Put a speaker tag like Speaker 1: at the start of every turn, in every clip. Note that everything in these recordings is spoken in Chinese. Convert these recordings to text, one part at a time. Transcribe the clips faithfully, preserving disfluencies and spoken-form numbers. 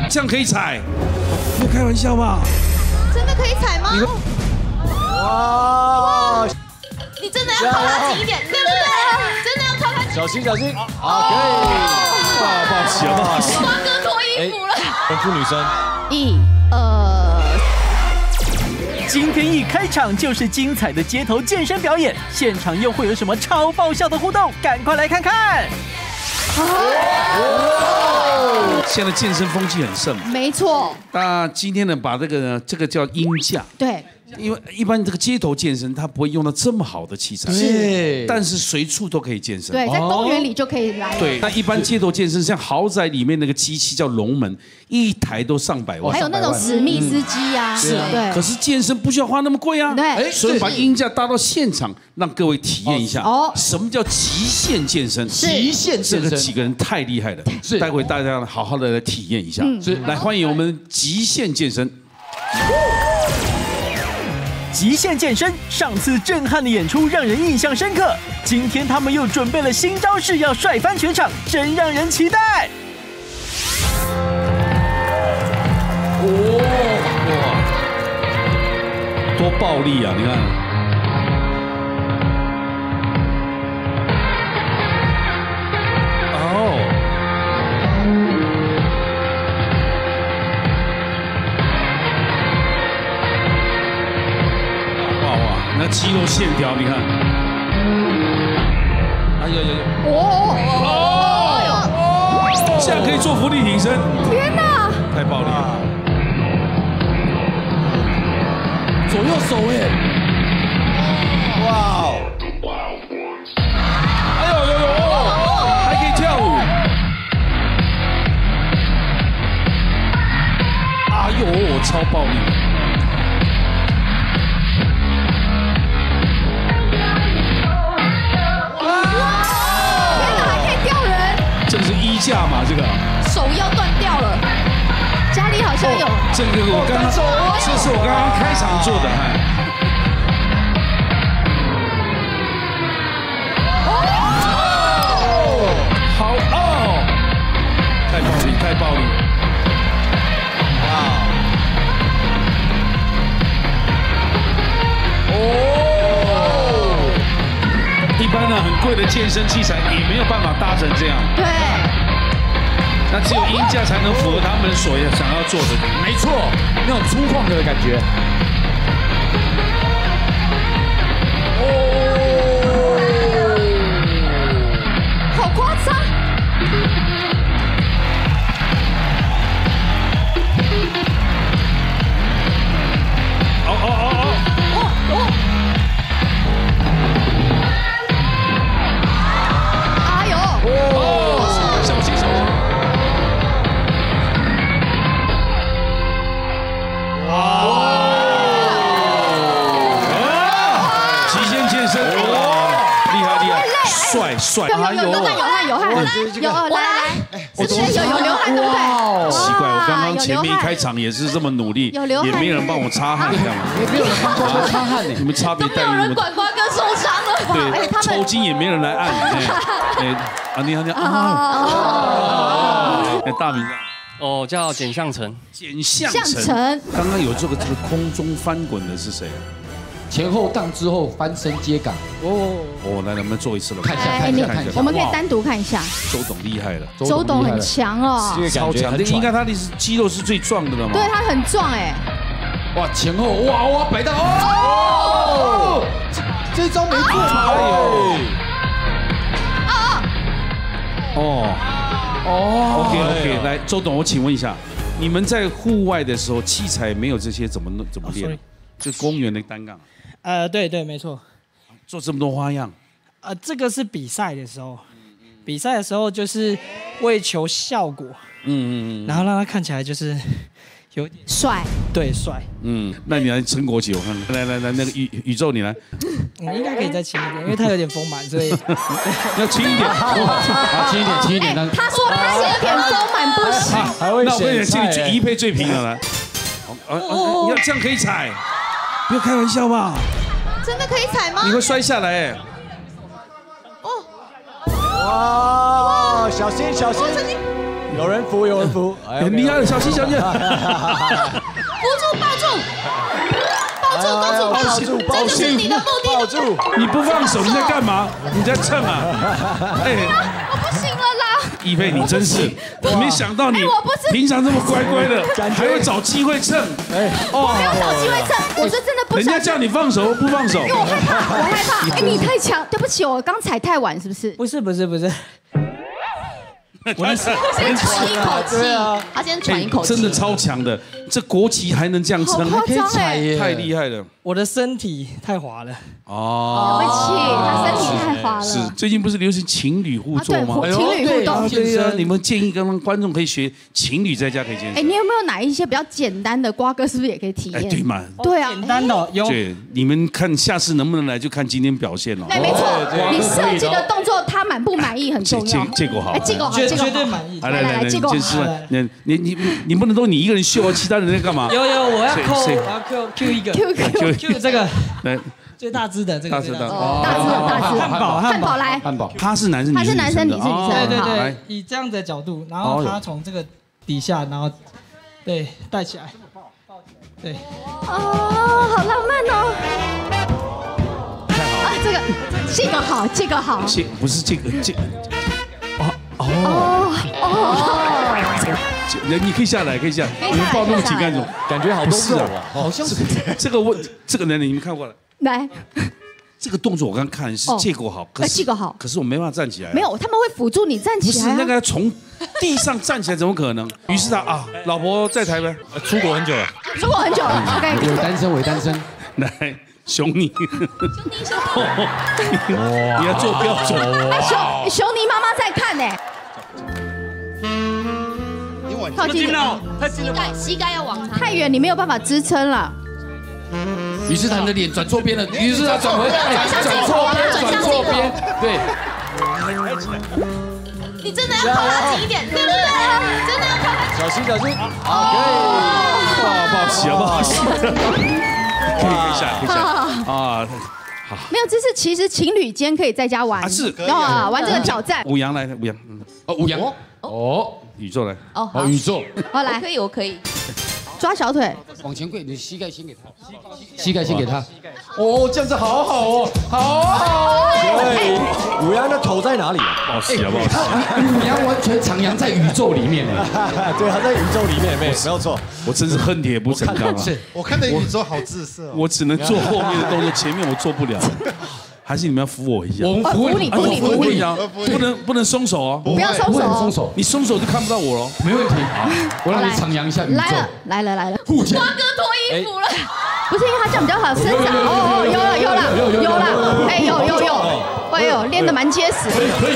Speaker 1: 这样可以踩？没有开玩笑吧？
Speaker 2: 真的可以踩吗？
Speaker 3: 哇！
Speaker 2: 你真的要靠它紧一点，对不对？真的要靠它紧。
Speaker 3: 小心小心，好，可以。
Speaker 1: 哇，抱起了，抱起。
Speaker 2: 瓜哥脱衣服了。
Speaker 3: 吩咐女生。
Speaker 2: 一、二。
Speaker 4: 今天一开场就是精彩的街头健身表演，现场又会有什么超爆笑的互动？赶快来看看！
Speaker 1: 现在健身风气很盛嘛，
Speaker 2: 没错。
Speaker 1: 那今天呢，把这个呢，这个叫鹰架，
Speaker 2: 对。
Speaker 1: 因为一般这个街头健身，它不会用到这么好的器材，
Speaker 3: 是，
Speaker 1: 但是随处都可以健身。
Speaker 2: 对，在公园里就可以来。
Speaker 1: 对，那一般街头健身，像豪宅里面那个机器叫龙门，一台都上百万。
Speaker 2: 还有那种史密斯机啊，
Speaker 1: 是啊。
Speaker 2: 对。
Speaker 1: 可是健身不需要花那么贵啊。
Speaker 2: 对。
Speaker 1: 所以把鹰架搭到现场，让各位体验一下。哦。什么叫极限健身？
Speaker 3: 极限健身。
Speaker 1: 这个几个人太厉害了。是。待会大家好好的来体验一下。是。来欢迎我们极限健身。
Speaker 4: 极限健身，上次震撼的演出让人印象深刻。今天他们又准备了新招式，要帅翻全场，真让人期待。
Speaker 1: 哦，哇，多暴力啊！你看，哦。那肌肉线条，你看，哎呦呦呦，哦哦，这样可以做伏地挺身，
Speaker 2: 天哪，
Speaker 1: 太暴力了，
Speaker 3: 左右手哎，哇，
Speaker 1: 哎呦呦呦，还可以跳舞，哎呦，超暴力。架嘛，这个
Speaker 2: 手要断掉了，家里好像有。
Speaker 1: 这个我刚刚，这是我刚刚开场做的，哎。哦，好哦，太暴力，太暴力。哇！哦，一般呢，很贵的健身器材也没有办法搭成这样。
Speaker 2: 对。
Speaker 1: 那只有鹰架才能符合他们所想要做的，
Speaker 3: 没错，那种粗犷的感觉。
Speaker 2: 哦，好夸张！
Speaker 1: 哦哦哦哦！哦哦！
Speaker 2: 哎呦！
Speaker 1: 哦，小心小心！帅帅，
Speaker 2: 有有有汗有汗有汗，有来来，之前有有流汗对不对？
Speaker 1: 奇怪，我刚刚前面一开场也是这么努力，也没人帮我擦汗，干嘛？
Speaker 3: 也没有人帮瓜哥擦汗呢，
Speaker 1: 你们差别待遇。
Speaker 2: 都没有人管瓜哥受伤了。
Speaker 1: 对，抽筋也没人来按。哎，啊你好你好啊！哎，大名
Speaker 5: 哦，叫简向成。
Speaker 1: 简向成，刚刚有这个这个空中翻滚的是谁啊？
Speaker 3: 前后荡之后翻身接港
Speaker 1: 哦哦，来，能不能做一次了？
Speaker 3: 看一下，看一下，看一下。
Speaker 2: 我们可以单独看一下。
Speaker 1: 周董厉害了，
Speaker 2: 周董很强哦，
Speaker 1: 超强。应该他的肌肉是最壮的了嘛？
Speaker 2: 对，他很壮哎。
Speaker 3: 哇，前后哇哇摆荡哦，这招没过哎。
Speaker 2: 啊
Speaker 1: 哦哦 ，OK OK， 来，周董，我请问一下，你们在户外的时候，器材没有这些，怎么弄怎么练？就公园的单杠。
Speaker 6: 呃，对对，没错。
Speaker 1: 做这么多花样。
Speaker 6: 呃，这个是比赛的时候，比赛的时候就是为求效果，嗯嗯嗯，然后让他看起来就是有点
Speaker 2: 帅，
Speaker 6: 对，帅。
Speaker 1: 嗯，那你来撑国旗，我看看。来来来，那个宇宇宙你来。
Speaker 6: 嗯，应该可以再轻一点，因为他有点丰满，所以
Speaker 1: 要轻一点。
Speaker 3: 好，轻一点，轻一点。
Speaker 2: 他说他有点丰满不行。
Speaker 3: 还会
Speaker 1: 那我跟你讲，这里一配最平了，来。哦，你要这样可以踩。不要开玩笑吧？
Speaker 2: 真的可以踩吗？
Speaker 1: 你会摔下来哎！
Speaker 3: 哦，哇，小心小心！
Speaker 7: 有人扶，有人扶，
Speaker 1: 很厉害的小心小心。
Speaker 2: 扶住，抱住，抱住，公主抱住，这就是你的目的。
Speaker 7: 抱住，
Speaker 1: 你不放手，你在干嘛？你在蹭啊？哎，
Speaker 2: 我不行了啦！
Speaker 1: 一菲，你真是，没想到你平常这么乖乖的，还会找机会蹭。哎，
Speaker 2: 我没有找机会蹭，我是真的不。
Speaker 1: 人家叫你放手不放手，
Speaker 2: 因为我害怕，我害怕。哎，你太强，对不起，我刚踩太晚，是不是？
Speaker 6: 不是不是不是。
Speaker 2: 我先喘一口气，他先喘一口气，
Speaker 1: 真的超强的，这国旗还能这样撑，
Speaker 2: 还可以踩
Speaker 1: 耶，太厉害了。
Speaker 6: 我的身体太滑了。
Speaker 1: 哦，
Speaker 2: 对不起，他身体太滑了。
Speaker 1: 是，最近不是流行情侣互动吗？
Speaker 2: 情侣互动，
Speaker 1: 对啊，你们建议跟观众可以学情侣在家可以健身。
Speaker 2: 哎，你有没有哪一些比较简单的？瓜哥是不是也可以体验？
Speaker 1: 对嘛？
Speaker 2: 对啊，
Speaker 6: 简单的有。
Speaker 1: 对，你们看下次能不能来，就看今天表现了。
Speaker 2: 对，没错，你设计的动作他满不满意很重要。
Speaker 1: 结果好，
Speaker 2: 结果好，
Speaker 6: 绝绝对满意。
Speaker 2: 来来来，结果好。
Speaker 1: 你你你你不能都你一个人秀啊，其他人在干嘛？
Speaker 6: 有有，我要扣，我要 Q Q 一个
Speaker 2: Q Q
Speaker 6: Q 这个
Speaker 1: 来。
Speaker 6: 最大只的这个，
Speaker 1: 大只的，
Speaker 2: 大只的，大只
Speaker 6: 汉堡，
Speaker 2: 汉堡来，
Speaker 1: 汉堡，他是男生，
Speaker 2: 他是男生，你是女生，
Speaker 6: 对对对，以这样子的角度，然后他从这个底下，然后对带起来，对，
Speaker 2: 哦，好浪漫哦，太好啊，这个这个好，这个好，
Speaker 1: 这不是这个这，哦
Speaker 2: 哦哦，
Speaker 1: 人你可以下来，可以下来，你们抱那么紧干什么？
Speaker 7: 感觉好多肉啊，
Speaker 1: 好像是这个问这个人，你们看过来。
Speaker 2: 来，
Speaker 1: 这个动作我刚看是结果好，可是
Speaker 2: 结果好，
Speaker 1: 可是我没办法站起来。
Speaker 2: 没有，他们会辅助你站起来。
Speaker 1: 不是那个从地上站起来怎么可能？于是他啊，老婆在台湾，
Speaker 7: 出国很久了，
Speaker 2: 出国很久了。OK，
Speaker 3: 伪单身，伪单身，
Speaker 1: 来，熊尼，你要做标准。
Speaker 2: 哎，熊熊尼妈妈在看呢。靠近了，膝盖膝盖要往太远，你没有办法支撑了。
Speaker 3: 于是他的脸转错边了，于是他转回来，转错边，转错边，对。
Speaker 2: 你真的要靠他紧一点，对不对？真的要靠他。
Speaker 7: 小心小心，
Speaker 2: 好，可以。
Speaker 1: 哇，不好洗啊，不好洗。可以可以下，可以下啊。好。
Speaker 2: 没有，这是其实情侣间可以在家玩，
Speaker 1: 是，
Speaker 2: 啊，玩这个挑战。
Speaker 1: 五羊来，五羊，
Speaker 3: 哦，五羊，哦，
Speaker 1: 宇宙来，
Speaker 2: 哦，
Speaker 3: 哦，宇宙，
Speaker 2: 好来，可以，我可以。抓小腿，
Speaker 3: 往前跪，你膝盖先给他，膝盖先给他。哦，这样子好好哦，好好。
Speaker 7: 对，五羊的头在哪里？
Speaker 1: 不好洗啊，不好洗。
Speaker 3: 五羊完全徜徉在宇宙里面呢。
Speaker 7: 对，他在宇宙里面，没没有错。
Speaker 1: 我真是恨铁不成钢啊！
Speaker 8: 我看的宇宙好自色。
Speaker 1: 我只能做后面的动作，前面我做不了。还是你们要扶我一下？
Speaker 3: 我们扶
Speaker 2: 你，扶你，扶你，
Speaker 1: 不能不能松手哦！
Speaker 2: 不要松手，
Speaker 3: 松手，
Speaker 1: 你松手就看不到我了。
Speaker 3: 没问题，我让你徜徉一下宇宙。
Speaker 2: 来了，来了，来了！
Speaker 3: 瓜
Speaker 2: 哥脱衣服了，不是因为他这样比较好伸展哦，有了，有了，有了，哎，有有有，哎呦，练得蛮结实。
Speaker 3: 可以可以。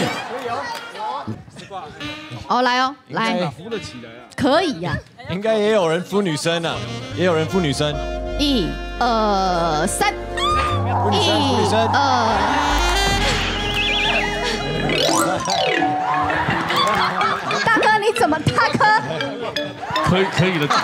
Speaker 2: 哦，来哦，来，
Speaker 1: 扶得起来啊！
Speaker 2: 可以呀。
Speaker 7: 应该也有人扶女生呢，也有人扶女生。
Speaker 2: 一、二、三。一、二。大哥，你怎么？大哥，
Speaker 1: 可以可以了。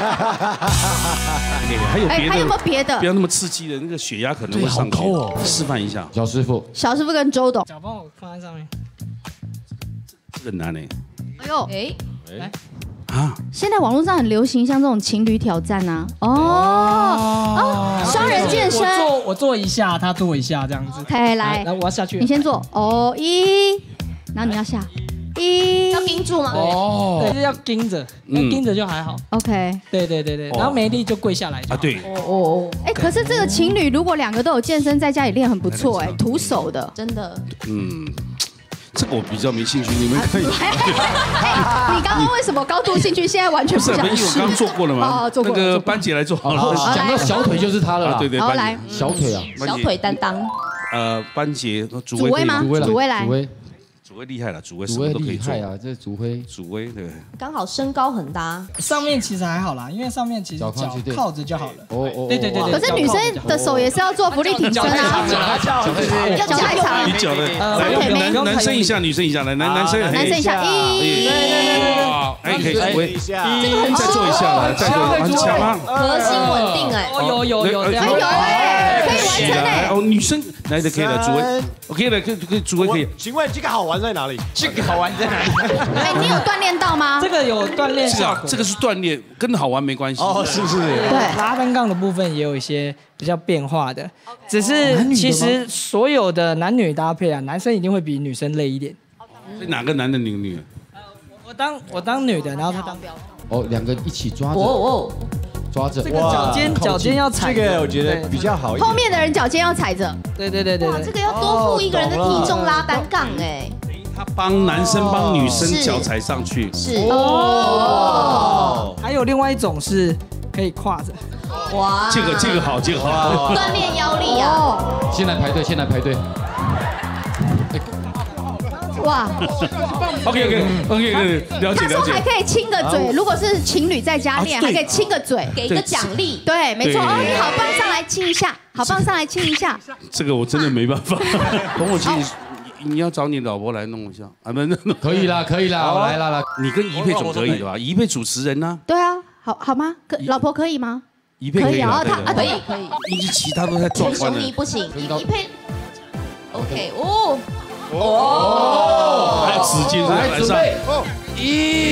Speaker 1: 还有别的？
Speaker 2: 还有没有别的？
Speaker 1: 不要那么刺激的，那个血压可能会上高哦。示范一下，
Speaker 3: 小师傅。
Speaker 2: 小师傅跟周董。
Speaker 6: 脚帮我放在上面。
Speaker 1: 这个难呢。
Speaker 2: 哎呦，哎，
Speaker 6: 来。
Speaker 1: 啊！
Speaker 2: 现在网络上很流行像这种情侣挑战啊，哦哦，双人健身，
Speaker 6: 我做我做一下，他做一下这样子。
Speaker 2: 来来，
Speaker 6: 来我要下去，
Speaker 2: 你先做，哦一，然后你要下，一，要盯住吗？
Speaker 6: 哦，对，要盯着，盯着就还好。
Speaker 2: OK，
Speaker 6: 对对对对，然后没力就跪下来
Speaker 1: 啊，对，
Speaker 2: 哦哦，哎，可是这个情侣如果两个都有健身，在家里练很不错，哎，徒手的，真的，
Speaker 1: 嗯。这个我比较没兴趣，你们可以。
Speaker 2: 你刚刚为什么高度兴趣，现在完全不想？
Speaker 1: 不是，因为我刚刚做过了嘛。
Speaker 2: 哦，做过。
Speaker 1: 那个班姐来做好了。
Speaker 3: 讲到小腿就是他了啦。
Speaker 1: 对对，
Speaker 2: 好来，
Speaker 3: 小腿啊，
Speaker 2: 小腿担当。
Speaker 1: 呃，班姐，
Speaker 2: 主威吗？主威来。
Speaker 3: 主威。
Speaker 1: 主威厉害了，主威什
Speaker 3: 主威
Speaker 1: 么都可以做
Speaker 3: 啊，这主威。
Speaker 1: 主威对。
Speaker 2: 刚好身高很搭。
Speaker 6: 上面其实还好啦，因为上面其实脚靠着就好了。
Speaker 3: 哦哦。
Speaker 6: 对对对对。
Speaker 2: 可是女生的手也是要做浮力挺身啊。
Speaker 3: 脚太长，
Speaker 2: 要脚太长。
Speaker 1: 你脚的，来男男生一下，女生一下，来男男生
Speaker 2: 男生一下，一。
Speaker 1: 哎，可以，喂，
Speaker 2: 这个很
Speaker 1: 再做一下了，再做，很强啊。
Speaker 2: 核心稳定哎。
Speaker 6: 有有有，
Speaker 2: 哎有哎，可以完成哎。
Speaker 1: 哦，女生来的可以了，主委，OK 的，可以可以，主委可以。
Speaker 7: 请问这个好玩在哪里？
Speaker 3: 这个好玩在哪里？
Speaker 2: 哎，你有锻炼到吗？
Speaker 6: 这个有锻炼
Speaker 1: 这
Speaker 6: 效果，
Speaker 1: 个这个是锻炼，跟好玩没关系。
Speaker 7: 哦，是不是？
Speaker 2: 对，
Speaker 6: 拉单杠的部分也有一些比较变化的，只是其实所有的男女搭配啊，男生一定会比女生累一点。
Speaker 1: 哪个男的女女？
Speaker 6: 我当我当女的，然后他当
Speaker 3: 哦，两个一起抓着，
Speaker 2: 哦
Speaker 3: 抓着。
Speaker 6: 这个脚尖脚尖要踩着，
Speaker 7: 这个我觉得比较好一点。
Speaker 2: 后面的人脚尖要踩着。
Speaker 6: 对对对对
Speaker 2: 哇，这个要多付一个人的体重拉单杠哎。
Speaker 1: 他帮男生帮女生脚踩上去。
Speaker 2: 是哦。
Speaker 6: 还有另外一种是可以跨着。
Speaker 2: 哇，
Speaker 1: 这个这个好，这个好。
Speaker 2: 锻炼腰力啊。
Speaker 3: 先来排队，先来排队。
Speaker 2: 哇
Speaker 1: ，OK OK OK， 了解了解。
Speaker 2: 他说还可以亲个嘴，如果是情侣在家练，
Speaker 1: 啊
Speaker 2: 还可以亲个嘴，给一个奖励。对，没错。哦，你好棒，上来亲一下，好棒，上来亲一下。
Speaker 1: 这个我真的没办法。等我去，你要找你老婆来弄一下啊？不，
Speaker 3: 可以啦，可以啦，我来啦啦。
Speaker 1: 你跟怡佩总可以的吧？怡佩主持人呢？
Speaker 2: 对啊，好好吗？可老婆可以吗？
Speaker 1: 怡佩可以啊，
Speaker 2: 他啊可以可以。
Speaker 1: 因为其他都在壮观的。
Speaker 2: 你不行，怡佩 OK 哦。
Speaker 1: 哦，还有纸巾
Speaker 3: 来准备，一，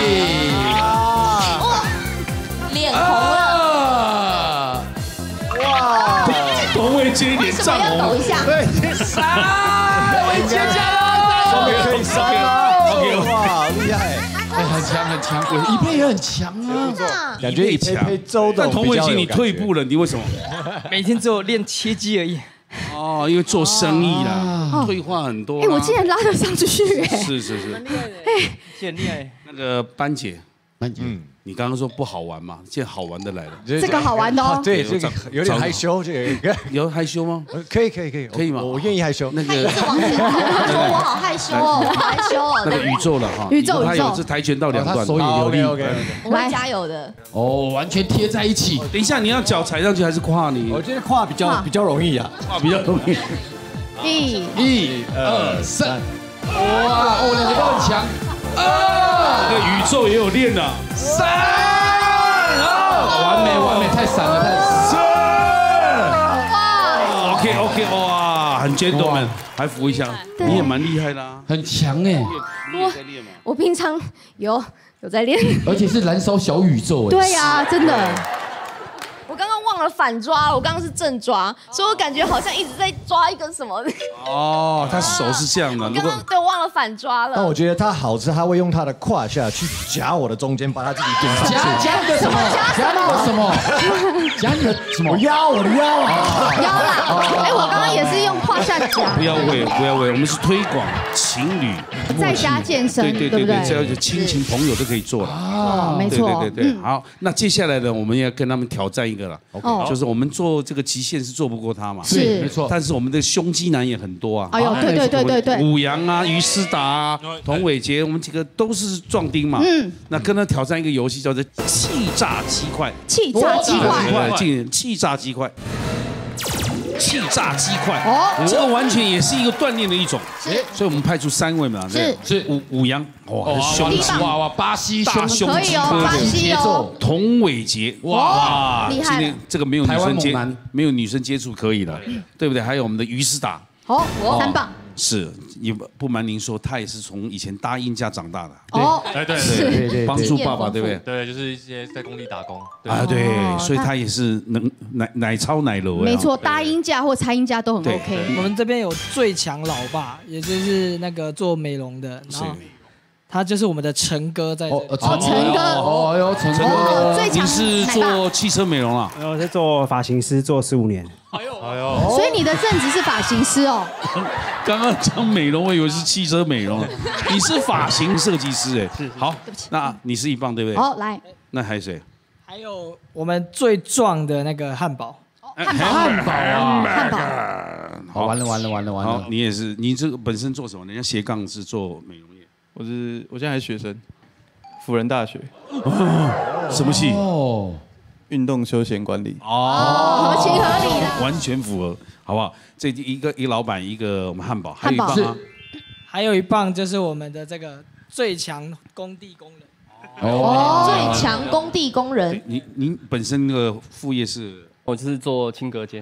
Speaker 2: 脸红了，
Speaker 1: 哇，董伟杰脸涨红，
Speaker 2: 抖一下，
Speaker 7: 对，
Speaker 3: 三，伟杰加了，
Speaker 7: 终于可以三了，哇，厉害，
Speaker 3: 哎，很强很强，一佩也很强啊，
Speaker 7: 感觉一强，
Speaker 1: 但童伟杰你退步了，你为什么？
Speaker 6: 每天只有练切肌而已。
Speaker 1: 哦，因为做生意啦，退化很多。
Speaker 2: 哎，我竟然拉得上去，哎，
Speaker 1: 是是是，
Speaker 6: 哎，很厉害。
Speaker 1: 那个班姐，
Speaker 3: 班姐，
Speaker 1: 嗯，你刚刚说不好玩嘛，现在好玩的来了。
Speaker 2: 这个好玩的哦。
Speaker 7: 对，这个有点害羞，这个
Speaker 1: 有害羞吗？
Speaker 7: 可以可以可以，
Speaker 1: 可以吗？
Speaker 7: 我愿意害羞。
Speaker 1: 那个，
Speaker 2: 他说我好害羞哦，我好害羞哦。
Speaker 1: 那个宇宙了哈，
Speaker 2: 宇宙宇宙，
Speaker 1: 他有是跆拳道两段，
Speaker 3: 手也流力。
Speaker 2: 我会加油的。
Speaker 3: 哦，完全贴在一起。
Speaker 1: 等一下，你要脚踩上去还是跨你？
Speaker 7: 我觉得跨比较比较容易啊，
Speaker 1: 跨比较容易。
Speaker 2: 一、
Speaker 3: 一、二、三，哇，哦，两个都很强。二，
Speaker 1: 那个宇宙也有练的。
Speaker 3: 三，哦，完美完美，太闪了，太闪。
Speaker 2: 哇
Speaker 1: ，OK OK， 哇，很 gentleman，还扶一下，你也蛮厉害的啊，
Speaker 3: 很强哎。
Speaker 2: 我我平常有有在练，
Speaker 3: 而且是燃烧小宇宙哎。
Speaker 2: 对呀，真的。
Speaker 9: 我刚刚忘了反抓了，我刚刚是正抓，所以我感觉好像一直在抓一个什么。
Speaker 1: 哦，他手是这样的。
Speaker 9: 刚刚对我忘了反抓了。
Speaker 7: 但我觉得他好是他会用他的胯下去夹我的中间，把他自己顶上去。
Speaker 3: 夹夹你的什么？夹你的什么？夹你的什么？
Speaker 7: 我腰，我的腰。
Speaker 2: 腰啦！哎，我刚刚也是用胯下夹。
Speaker 1: 不要喂，不要喂，我们是推广情侣
Speaker 2: 在家健身，
Speaker 1: 对对对对，只要有亲情朋友都可以做了。
Speaker 2: 哦，没错。
Speaker 1: 对对对，好，那接下来呢，我们要跟他们挑战一个了。
Speaker 2: 哦，
Speaker 1: 就是我们做这个极限是做不过他嘛，
Speaker 2: 是
Speaker 3: 没错。
Speaker 1: 但是我们的胸肌男也很多啊。
Speaker 2: 哎呦，对对对对对。
Speaker 1: 武阳啊，于思达啊，童伟杰，我们几个都是壮丁嘛。嗯。那跟他挑战一个游戏，叫做气炸鸡块。
Speaker 2: 气炸鸡块。
Speaker 1: 气气炸鸡块。气炸鸡块。哦。这个完全也是一个锻炼的一种。是。所以我们派出三位嘛。
Speaker 2: 是。
Speaker 1: 是武武阳，哇，胸肌，
Speaker 3: 哇哇，巴西
Speaker 1: 大胸肌，
Speaker 2: 巴西哦。
Speaker 1: 童伟杰，哇，
Speaker 2: 厉害。
Speaker 1: 今天这个没有女生接，没有女生接触可以了，对不对？还有我们的于思达。
Speaker 2: 哦，三棒。
Speaker 1: 是，也不瞒您说，他也是从以前大鹰家长大的。
Speaker 2: 哦，
Speaker 10: 哎对
Speaker 1: 对对，帮助爸爸，对不对？
Speaker 10: 对，就是一些在工地打工。
Speaker 1: 啊，对，所以他也是能奶奶超奶楼。
Speaker 2: 没错，大鹰家或蔡鹰家都很 OK。
Speaker 6: 我们这边有最强老爸，也就是那个做美容的，然后他就是我们的陈哥在。
Speaker 2: 哦，陈哥，
Speaker 3: 哦哟，陈哥，
Speaker 2: 最强。
Speaker 1: 你是做汽车美容啊？
Speaker 11: 我在做发型师，做十五年。
Speaker 10: 哎呦，哎呦，
Speaker 2: 所以你的正职是发型师哦。
Speaker 1: 刚刚讲美容，我以为是汽车美容，你是发型设计师哎。是。好，那你是一棒对不对？
Speaker 2: 好，来。
Speaker 1: 那还有谁？
Speaker 6: 还有我们最壮的那个汉堡。
Speaker 2: 汉堡，
Speaker 3: 汉堡啊，
Speaker 2: 汉堡。
Speaker 3: 好，完了完了完了完了。
Speaker 1: 你也是，你这个本身做什么？人家斜杠是做美容业。
Speaker 10: 我是我现在还是学生，辅仁大学。
Speaker 1: 什么系？
Speaker 10: 哦。运动休闲管理
Speaker 2: 哦，合情合理的，
Speaker 1: 完全符合，好不好？这一个一个老板，一个我们汉堡，还有一棒吗？
Speaker 6: 还有一棒就是我们的这个最强工地工人。
Speaker 2: 哦，最强工地工人。
Speaker 1: 您您本身那个副业是？
Speaker 5: 我就是做轻隔间。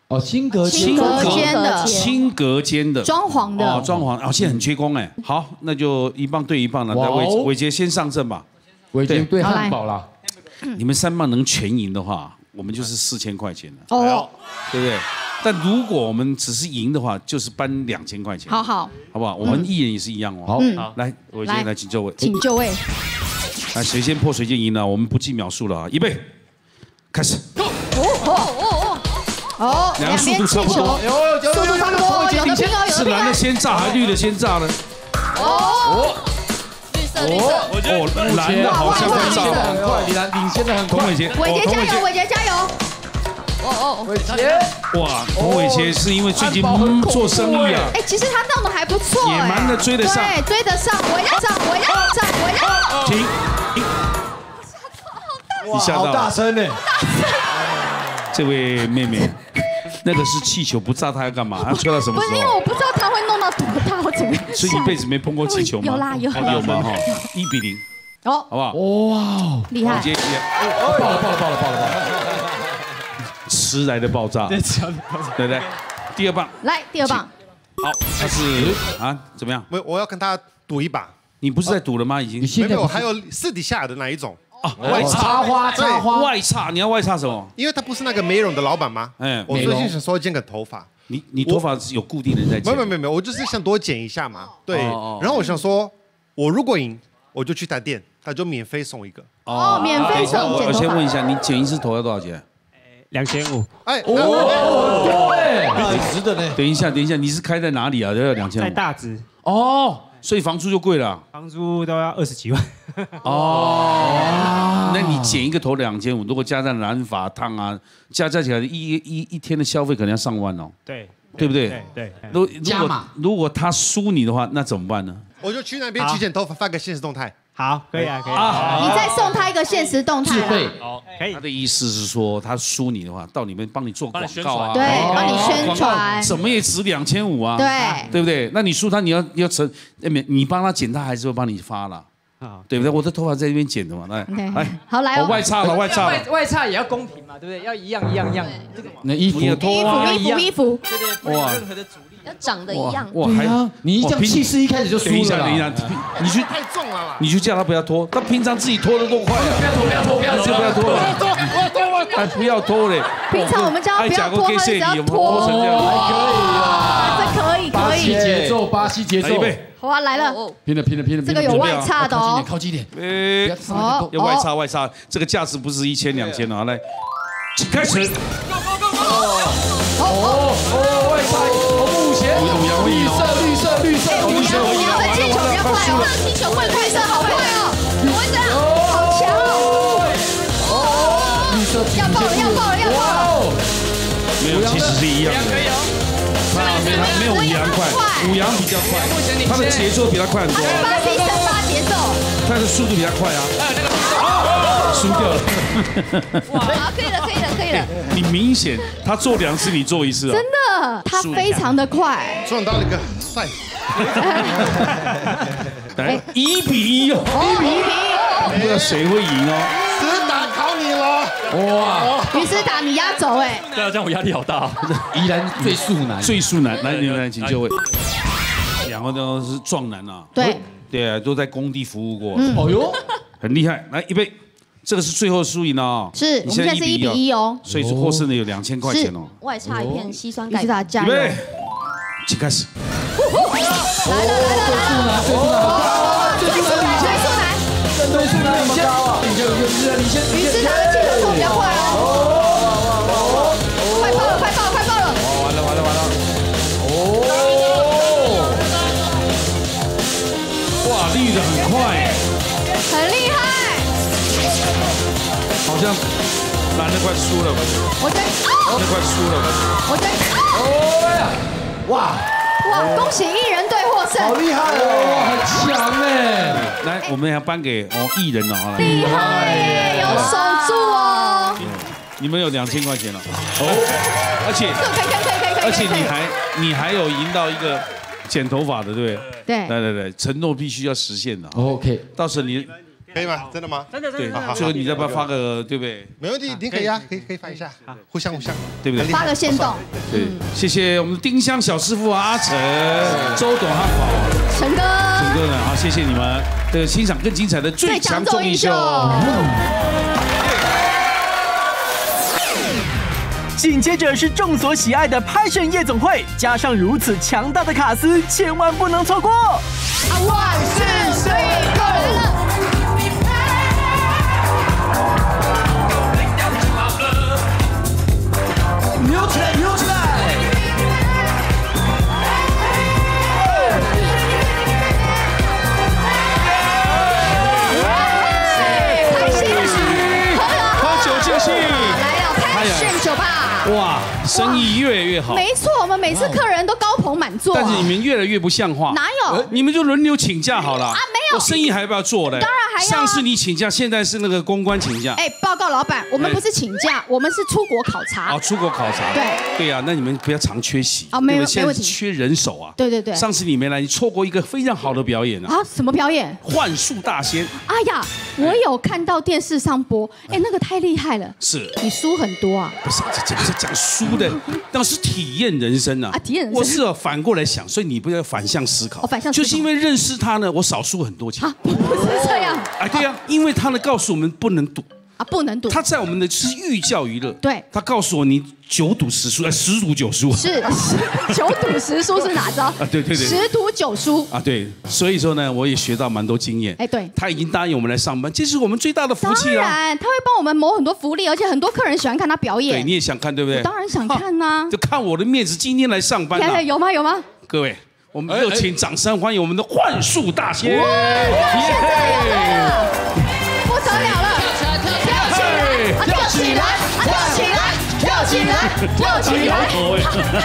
Speaker 3: 哦，轻隔
Speaker 2: 轻隔间的
Speaker 1: 轻隔间的
Speaker 2: 装潢的
Speaker 1: 哦，装潢哦，现在很缺工哎。好，那就一棒对一棒了。来，伟伟杰先上阵吧。
Speaker 3: 伟杰对汉堡啦。
Speaker 1: 你们三棒能全赢的话，我们就是四千块钱了。
Speaker 2: 哦，
Speaker 1: 对不对？但如果我们只是赢的话，就是颁两千块钱。
Speaker 2: 好好，
Speaker 1: 好不好？我们艺人也是一样哦。好，来，伟杰来，请就位，
Speaker 2: 请就位。
Speaker 1: 来，谁先破谁先赢了，我们不计秒数了啊！预备，开始。
Speaker 2: 哦哦哦哦！
Speaker 1: 两个速度差不多，
Speaker 2: 速度差不多，有的拼哦，有的拼哦。
Speaker 1: 是蓝的先炸还是绿的先炸呢？
Speaker 9: 哦，绿色绿色，
Speaker 1: 我觉得蓝的好像快炸了，
Speaker 3: 很快，李兰领先的很快。
Speaker 1: 童伟杰，
Speaker 2: 伟杰加油，伟杰加油！
Speaker 9: 哦哦，
Speaker 3: 伟杰，
Speaker 1: 哇，童伟杰是因为最近做生意啊，
Speaker 2: 哎，其实他弄得还不错，
Speaker 1: 野蛮的追得上，
Speaker 2: 对，追得上，我要上，我要上，我要
Speaker 1: 停。
Speaker 7: 哇，好大声呢！
Speaker 1: 这位妹妹，那个是气球不炸，她要干嘛？她吹到什么时候？
Speaker 2: 不是因为我不知道他会弄到多大，我整个
Speaker 1: 所以一辈子没碰过气球吗？
Speaker 2: 有啦有
Speaker 1: 有吗？哈，一比零，
Speaker 2: 哦，
Speaker 1: 好不好？
Speaker 3: 哇，
Speaker 2: 厉害！
Speaker 1: 直接
Speaker 3: 爆了爆了爆了爆了爆了！
Speaker 1: 迟来的爆炸，对不对？第二棒，
Speaker 2: 来第二棒，
Speaker 1: 好，他是啊，怎么样？
Speaker 8: 我我要跟他赌一把。
Speaker 1: 你不是在赌了吗？已经
Speaker 8: 没有，还有私底下的那一种。
Speaker 1: 啊，外插
Speaker 3: 插花插花，
Speaker 1: 外插，你要外插什么？
Speaker 8: 因为他不是那个美容的老板吗？
Speaker 1: 哎，
Speaker 8: 我最近想说剪个头发。
Speaker 1: 你你头发是有固定人在剪？
Speaker 8: 没有没有没有，我就是想多剪一下嘛。对，然后我想说，我如果赢，我就去他店，他就免费送一个。
Speaker 2: 哦，免费送剪头发。
Speaker 1: 我先问一下，你剪一次头要多少钱？
Speaker 11: 两千五。
Speaker 8: 哎，
Speaker 3: 哦，对，
Speaker 7: 很值得呢。
Speaker 1: 等一下，等一下，你是开在哪里啊？都要两千五。
Speaker 11: 在大直。
Speaker 1: 哦，所以房租就贵了。
Speaker 11: 房租都要二十几万。
Speaker 1: 哦，那你剪一个头两千五，如果加上染发烫啊，加加起来一一一天的消费可能要上万哦。
Speaker 11: 对，
Speaker 1: 对不对？
Speaker 11: 对对。
Speaker 1: 如如果如果他输你的话，那怎么办呢？
Speaker 8: 我就去那边去剪头发，发个现实动态。
Speaker 11: 好，可以啊，可以啊。
Speaker 2: 你再送他一个现实动态啦。
Speaker 1: 好，可以。他的意思是说，他输你的话，到你们帮你做广告啊，
Speaker 2: 对，帮你宣传，
Speaker 1: 怎么也值两千五啊，
Speaker 2: 对，
Speaker 1: 对不对？那你输他，你要要成，你帮他剪，他还是会帮你发啦。啊，对不对？我的头发在这边剪的嘛，来，来，
Speaker 2: 好来，
Speaker 1: 我外插了，外插了，
Speaker 6: 外插也要公平嘛，对不对？要一样一样一样。
Speaker 3: 那衣服、
Speaker 1: 你的脱
Speaker 2: 啊，衣服、衣服，
Speaker 6: 对对，不能任何的阻力，
Speaker 9: 要长得一样。
Speaker 1: 哇，还
Speaker 3: 你这样气势一开始就输了。
Speaker 1: 等一下，等一下，你去
Speaker 8: 太重了啦！
Speaker 1: 你去叫他不要脱，他平常自己脱的多快啊！不要脱，不要脱，不要脱，不要脱，不要脱，哎，不要脱嘞！
Speaker 2: 平常我们叫他不要脱，他只要脱
Speaker 1: 成这样，
Speaker 3: 还可以啊，
Speaker 2: 这可以可以。
Speaker 3: 节奏，巴西节奏。
Speaker 1: 预备，
Speaker 2: 好啊，来了，
Speaker 3: 拼了拼了拼了！
Speaker 2: 这个有外插的哦，
Speaker 3: 靠近点，
Speaker 1: 呃，要外插外插，这个价值不是一千两千哦，来，开始。
Speaker 3: 哦哦，外插，目前绿色绿色绿色，
Speaker 2: 五羊五羊的气球比较快哦，气球会绿色好快哦，怎么会这样？好强哦！哦，
Speaker 3: 绿色
Speaker 2: 要爆了要爆了要爆了！
Speaker 1: 没有，其实是一样的。他没他没有五羊快，五羊比较快，他的节奏比他快很多。
Speaker 2: 巴西森巴节奏，
Speaker 1: 他的速度比他快啊。输掉了。
Speaker 9: 哇，可以了可以了可以了。
Speaker 1: 你明显他做两次，你做一次啊。
Speaker 2: 真的，他非常的快。
Speaker 8: 撞到了一个帅。
Speaker 1: 来，一比一哦，
Speaker 2: 一比一，
Speaker 1: 不知道谁会赢哦。
Speaker 8: 死打考你了，
Speaker 3: 哇！
Speaker 2: 于是打你压轴哎。
Speaker 5: 对啊，这样我压力好大。
Speaker 3: 宜兰最速男，
Speaker 1: 最速男，来你们来，请就位。两个都是壮男啊。
Speaker 2: 对。
Speaker 1: 对啊，都在工地服务过。
Speaker 3: 哦哟，
Speaker 1: 很厉害。来，预备。这个是最后输赢哦，
Speaker 2: 是，我们现在是一比一哦，
Speaker 1: 所以获胜的有两千块钱哦。
Speaker 9: 外插一片硒酸钙，
Speaker 2: 于是他加油，
Speaker 1: 预备，请开始。
Speaker 2: 来了来了来了，最速男，最速男，
Speaker 3: 最速男，你先，你先，你先，
Speaker 2: 于是他的气球速比较快哦，快爆了，快爆了，快爆了，
Speaker 3: 完了完了完了，哦，
Speaker 1: 哇，绿的很快，
Speaker 2: 很厉害。
Speaker 1: 好像男的快输了吧？
Speaker 2: 我觉得
Speaker 1: 男的快输了吧？
Speaker 2: 我觉得
Speaker 3: 哦呀，哇
Speaker 2: 哇！恭喜艺人队获胜，
Speaker 7: 好厉害
Speaker 3: 哦，很强哎！
Speaker 1: 来，我们要颁给哦艺人哦，
Speaker 2: 厉害耶，有守住哦。
Speaker 1: 你们有两千块钱了哦，而且
Speaker 2: 可以可以可以可以可以，
Speaker 1: 而且你还你还有赢到一个剪头发的，对不对？
Speaker 2: 对
Speaker 1: 对对对，承诺必须要实现的。
Speaker 3: OK，
Speaker 1: 到时候你。
Speaker 8: 可以吗？真的吗？
Speaker 11: 真的
Speaker 1: 对，最后你要不要发个，对不对？
Speaker 8: 没问题，您可以啊，可以可以发一下，互相互相，
Speaker 1: 对不对？
Speaker 2: 发个限动。
Speaker 1: 对，谢谢我们的丁香小师傅阿成、周董汉堡、
Speaker 2: 陈哥、
Speaker 1: 陈哥呢，好，谢谢你们，这个欣赏更精彩的最强综艺秀。
Speaker 4: 紧接着是众所喜爱的 Passion 夜总会，加上如此强大的卡司，千万不能错过。
Speaker 2: 啊，万事随意来了。
Speaker 3: 扭起来，扭起来！
Speaker 2: 开心，
Speaker 1: 喝酒尽兴，
Speaker 2: 来了 Passion 酒吧。
Speaker 1: 哇，生意越来越好。
Speaker 2: 没错，我们每次客人都高朋满座。
Speaker 1: 但是你们越来越不像话。
Speaker 2: 哪有？
Speaker 1: 你们就轮流请假好了。啊，
Speaker 2: 没有。
Speaker 1: 我生意还要不要做嘞？
Speaker 2: 当然还要。
Speaker 1: 上次你请假，现在是那个公关请假。
Speaker 2: 哎，报告老板，我们不是请假，我们是出国考察。
Speaker 1: 哦，出国考察。
Speaker 2: 对。
Speaker 1: 对呀，那你们不要常缺席。
Speaker 2: 哦，没有，
Speaker 1: 现在缺人手啊。
Speaker 2: 对对对。
Speaker 1: 上次你没来，你错过一个非常好的表演啊。
Speaker 2: 啊，什么表演？
Speaker 1: 幻术大仙。
Speaker 2: 哎呀，我有看到电视上播，哎，那个太厉害了。
Speaker 1: 是。
Speaker 2: 你输很多啊。
Speaker 1: 不是，这这不是讲输的，那是体验人生啊。
Speaker 2: 啊，体验人生。
Speaker 1: 我是要反过来想，所以你不要反向思考。
Speaker 2: 哦，反向思考。
Speaker 1: 就是因为认识他呢，我少输很多钱。
Speaker 2: 啊，不是这样。
Speaker 1: 哎，对呀，因为他呢告诉我们不能赌。
Speaker 2: 啊，不能赌。
Speaker 1: 他在我们的是寓教于乐。
Speaker 2: 对。
Speaker 1: 他告诉我你九赌十输，哎，十赌九输。
Speaker 2: 是，九赌十输是哪招？
Speaker 1: 啊，对对对。
Speaker 2: 十赌九输。
Speaker 1: 啊，对。所以说呢，我也学到蛮多经验。
Speaker 2: 哎，对。
Speaker 1: 他已经答应我们来上班，这是我们最大的福气啊。
Speaker 2: 当然，他会帮我们谋很多福利，而且很多客人喜欢看他表演。
Speaker 1: 对，你也想看对不对？
Speaker 2: 当然想看呐。
Speaker 1: 就看我的面子，今天来上班啊。
Speaker 2: 有吗？有吗？
Speaker 1: 各位，我们热情掌声欢迎我们的幻术大仙。
Speaker 2: 现在又来了，不得了了！跳起来，跳起来，跳起来，跳起来，跳起来！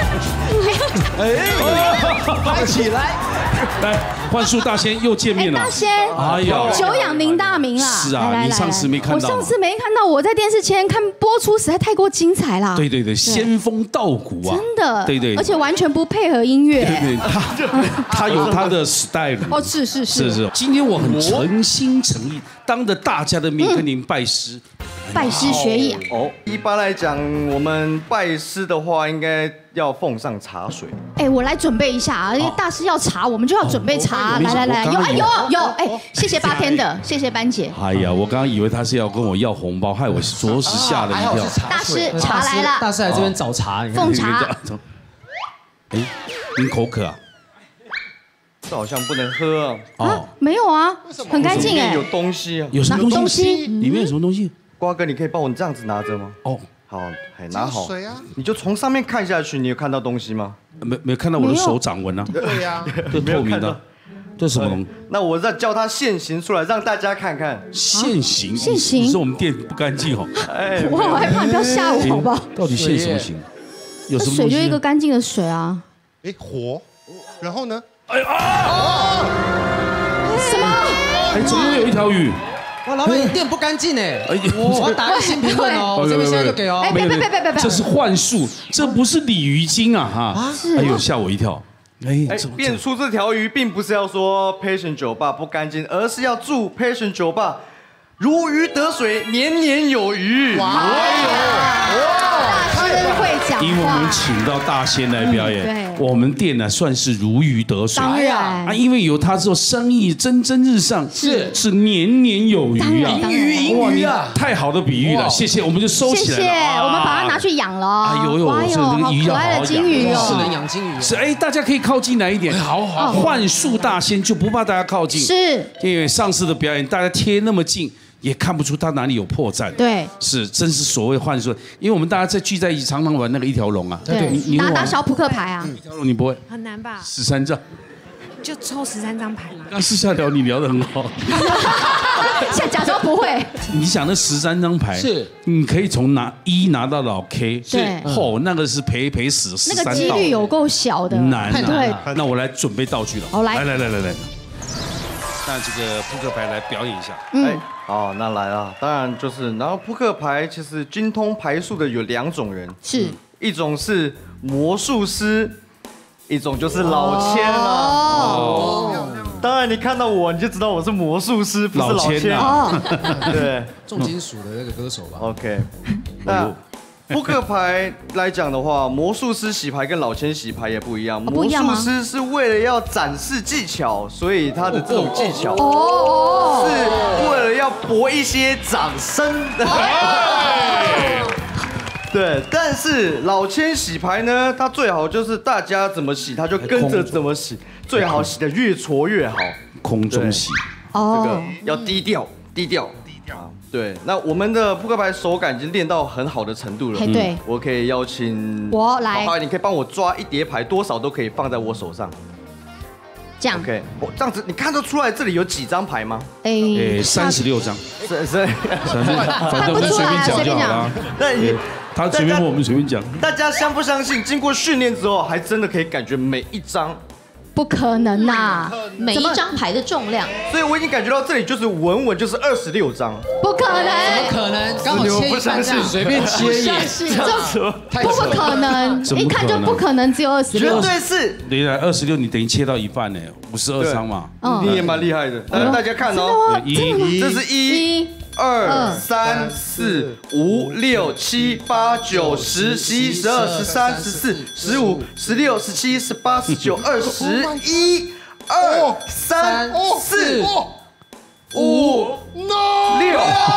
Speaker 3: 哎，嗨起来！
Speaker 1: 来，幻术大仙又见面了。
Speaker 2: 大仙，
Speaker 1: 哎呀，
Speaker 2: 久仰您大名啦！
Speaker 1: 是啊，你上次没看到。
Speaker 2: 我上次没看到，我在电视前看播出，实在太过精彩啦。
Speaker 1: 对对对，仙风道骨啊！
Speaker 2: 真的，
Speaker 1: 对对，
Speaker 2: 而且完全不配合音乐。
Speaker 1: 对对，他他有他的 style。
Speaker 2: 哦，是是是。
Speaker 1: 是是，今天我很诚心诚意，当着大家的面跟您拜师。
Speaker 2: 拜师学艺
Speaker 10: 哦，一般来讲，我们拜师的话，应该要奉上茶水。
Speaker 2: 哎，我来准备一下啊，因为大师要茶，我们就要准备茶。来来来，有哎有有哎，谢谢八天的，谢谢班姐。
Speaker 1: 哎呀，我刚刚以为他是要跟我要红包，害我着实吓了一跳。
Speaker 2: 大师茶来了，
Speaker 3: 大师来这边找茶，
Speaker 2: 奉茶。
Speaker 1: 哎，您口渴啊？
Speaker 10: 这好像不能喝
Speaker 2: 啊。啊，没有啊，很干净哎。
Speaker 10: 有东西啊？
Speaker 1: 有什么东西？里面有什么东西？
Speaker 10: 瓜哥，你可以帮我这样子拿着吗？哦，好，还拿好。水啊！你就从上面看下去，你有看到东西吗？
Speaker 1: 没没看到我的手掌纹啊？
Speaker 8: 对呀，
Speaker 1: 这透明的，这是什么东西？
Speaker 10: 那我再叫它现形出来，让大家看看。
Speaker 1: 现形？
Speaker 2: 现形？
Speaker 1: 是我们店不干净哦。
Speaker 2: 哎，我好害怕，你不要吓我好不好？
Speaker 1: 到底现什么形？有什么？
Speaker 2: 水就一个干净的水啊。
Speaker 8: 哎，火，然后呢？
Speaker 1: 哎啊！
Speaker 2: 什么？
Speaker 1: 哎，怎么会有一条鱼？
Speaker 3: 哇，老板，你店不干净哎！我要打个新评论哦，我这边现在就给哦。
Speaker 2: 哎，别别别别别别！
Speaker 1: 这是幻术，这不是鲤鱼精啊哈！哎呦，吓我一跳！
Speaker 10: 哎，变出这条鱼，并不是要说 Passion 酒吧不干净，而是要祝 Passion 酒吧如鱼得水，年年有余。哇！
Speaker 2: 大师会讲话，
Speaker 1: 因为我们请到大仙来表演，我们店呢算是如鱼得水。
Speaker 2: 当然
Speaker 1: 啊，因为有他之后，生意蒸蒸日上，是是年年有余啊！
Speaker 3: 银鱼银鱼啊！
Speaker 1: 太好的比喻了，谢谢，我们就收起来了。
Speaker 2: 谢谢，我们把它拿去养了。
Speaker 1: 哎呦呦，这个鱼要好好养。
Speaker 2: 金鱼哦，
Speaker 3: 是人养金鱼。
Speaker 1: 是哎，大家可以靠近来一点。好好，幻术大仙就不怕大家靠近。
Speaker 2: 是，
Speaker 1: 因为上次的表演，大家贴那么近。也看不出他哪里有破绽。
Speaker 2: 对，
Speaker 1: 是，真是所谓幻术。因为我们大家在聚在一起，常常玩那个一条龙啊。
Speaker 2: 对，你打打小扑克牌啊。
Speaker 1: 一条龙你不会？
Speaker 12: 很难吧？
Speaker 1: 十三张。
Speaker 12: 就抽十三张牌嘛。
Speaker 1: 刚私下聊你聊得很好。
Speaker 2: 现在假装不会。
Speaker 1: 你想那十三张牌，
Speaker 3: 是，
Speaker 1: 你可以从拿一拿到老 K。
Speaker 2: 对。
Speaker 1: 哦，那个是赔赔死十三道。
Speaker 2: 那个几率有够小的。
Speaker 1: 难。
Speaker 2: 对。
Speaker 1: 那我来准备道具了。
Speaker 2: 好，来
Speaker 1: 来来来来来。那这个扑克牌来表演一下。
Speaker 10: 嗯。好，那来了。当然就是，然后扑克牌其实精通牌术的有两种人，
Speaker 2: 是
Speaker 10: 一种是魔术师，一种就是老千了。哦。 当然，你看到我你就知道我是魔术师，不是老千
Speaker 1: 啊。
Speaker 10: 对，
Speaker 3: 重金属的那个歌手吧。
Speaker 10: OK， 那扑克牌来讲的话，魔术师洗牌跟老千洗牌也不一样。魔术师是为了要展示技巧，所以他的这种技巧哦是为了要博一些掌声的。对，但是老千洗牌呢，它最好就是大家怎么洗，他就跟着怎么洗，最好洗的越挫越好。
Speaker 1: 空中洗，
Speaker 10: 这个要低调，低调，低调。对，那我们的扑克牌手感已经练到很好的程度了。
Speaker 2: 对，
Speaker 10: 我可以邀请
Speaker 2: 我来，
Speaker 10: 好，你可以帮我抓一叠牌，多少都可以放在我手上。
Speaker 2: 这样
Speaker 10: ，OK， 我这样子，你看得出来这里有几张牌吗？
Speaker 2: 哎，
Speaker 1: 三十六张，
Speaker 10: 是是，
Speaker 1: 反正我们随便讲就好了。
Speaker 10: 那你
Speaker 1: 他随便问我们随便讲。
Speaker 10: 大家相不相信？经过训练之后，还真的可以感觉每一张。
Speaker 2: 不可能呐！
Speaker 9: 每一张牌的重量，
Speaker 10: 所以我已经感觉到这里就是稳稳就是二十六张。
Speaker 2: 不可能！
Speaker 3: 怎么可能？刚好切一半这样，随便切耶。
Speaker 2: 这不可能，一看就不可能只有二十六。
Speaker 10: 绝对是。
Speaker 1: 你来二十六，你等于切到一半呢，五十二张嘛。
Speaker 10: 你也蛮厉害的。来，大家看哦，一，这是一。二三四五六七八九十十一十二十三十四十五十六十七十八十九二十一二三四五六，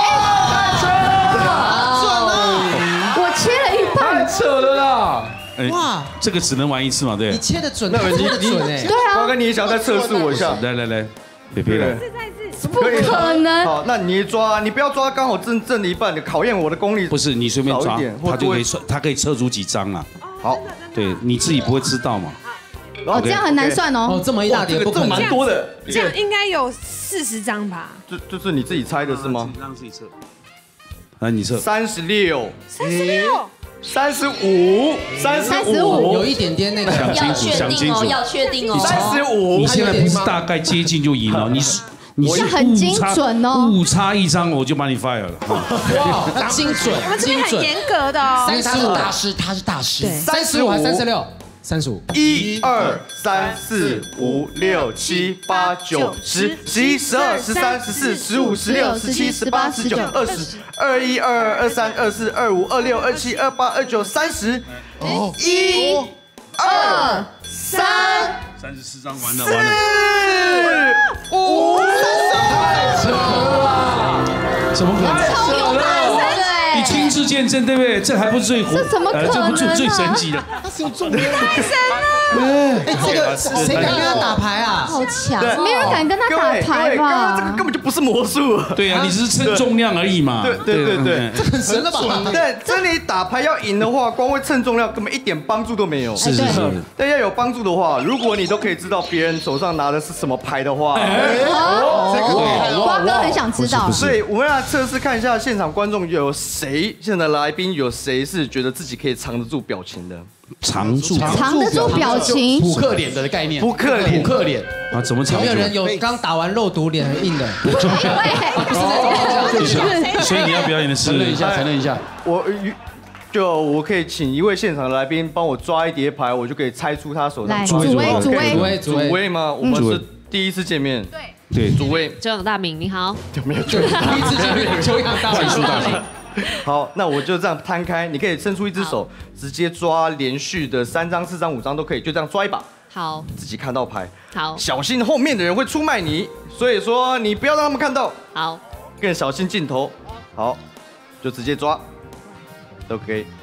Speaker 2: 我切了一半，
Speaker 3: 太扯了啦！
Speaker 1: 哇，这个只能玩一次嘛，对。
Speaker 3: 你切的准，那你的准哎。
Speaker 2: 对啊。
Speaker 10: 瓜哥，你也想再测试我一下？
Speaker 1: 来来来，别别来。
Speaker 2: 不可能！
Speaker 10: 好，那你抓，你不要抓刚好正正的一半，你考验我的功力。
Speaker 1: 不是你随便抓，他就可以测，他可以测出几张啊。
Speaker 10: 好，
Speaker 1: 对，你自己不会知道嘛。
Speaker 2: 哦，这样很难算哦。
Speaker 3: 哦，这么一大叠，不可能，
Speaker 10: 蛮多的。
Speaker 12: 这样应该有四十张吧？
Speaker 10: 这这是你自己猜的是吗？
Speaker 1: 让自己测。来，你测。
Speaker 10: 三十六。
Speaker 12: 三十六。
Speaker 10: 三十五，三十五，
Speaker 3: 有一点点那个。
Speaker 1: 想清楚，想清楚，
Speaker 9: 要确定哦。
Speaker 10: 三十五，
Speaker 1: 你现在不是大概接近就赢了，你是。你是
Speaker 2: 很精准哦，
Speaker 1: 误差一张我就把你 fire 了。
Speaker 3: 哇，精准，
Speaker 12: 我们这边很严格的哦。
Speaker 3: 因为他是大师，他是大师。三十五还是三十六？三十五。
Speaker 10: 一二三四五六七八九十十一十二十三十四十五十六十七十八十九二十二一二二二三二四二五二六二七二八二九三十。一二三。
Speaker 1: 三十四张完了完了，
Speaker 10: 四五
Speaker 3: 太扯了，
Speaker 1: 怎么可能？
Speaker 2: 超勇敢的，
Speaker 1: 你亲自见证对不对？这还不是最
Speaker 2: 这怎么可能？
Speaker 1: 这不最最神奇的。
Speaker 3: 他是有重量，太神了！哎，这个谁敢跟他打牌啊？
Speaker 2: 好强，没人敢跟他打牌吧？
Speaker 10: 这个根本就不是魔术。
Speaker 1: 对呀，你只是称重量而已嘛。
Speaker 10: 对对对对，
Speaker 3: 这很神了吧？
Speaker 10: 对，真的打牌要赢的话，光会称重量根本一点帮助都没有。
Speaker 1: 是是是。
Speaker 10: 但要有帮助的话，如果你都可以知道别人手上拿的是什么牌的话，
Speaker 2: 哦，瓜哥很想知道。
Speaker 10: 所以我们来测试看一下现场观众有谁，现在来宾有谁是觉得自己可以藏得住表情的？
Speaker 1: 藏住，
Speaker 2: 藏得住表情，
Speaker 3: 扑克脸的概念，
Speaker 10: 扑克脸，
Speaker 3: 扑克脸
Speaker 1: 啊？怎么藏？
Speaker 3: 有没有人有刚打完肉毒脸很硬的？
Speaker 2: 不是
Speaker 3: 那种方向。
Speaker 1: 所以你要表演的是，
Speaker 3: 承认一下，承认一下。
Speaker 10: 我就我可以请一位现场的来宾帮我抓一叠牌，我就可以猜出他手上。
Speaker 2: 主位，主位，
Speaker 10: 主位吗？我们是第一次见面。
Speaker 2: 对，
Speaker 10: 对，主位。
Speaker 9: 久仰大名，你好。
Speaker 10: 有没有？
Speaker 3: 第一次见面，久仰大名，
Speaker 1: 大名。
Speaker 10: 好，那我就这样摊开，你可以伸出一只手，直接抓连续的三张、四张、五张都可以，就这样抓一把。
Speaker 9: 好，
Speaker 10: 自己看到牌。
Speaker 9: 好，
Speaker 10: 小心后面的人会出卖你，所以说你不要让他们看到。
Speaker 9: 好，
Speaker 10: 更小心镜头。好，就直接抓，都可以。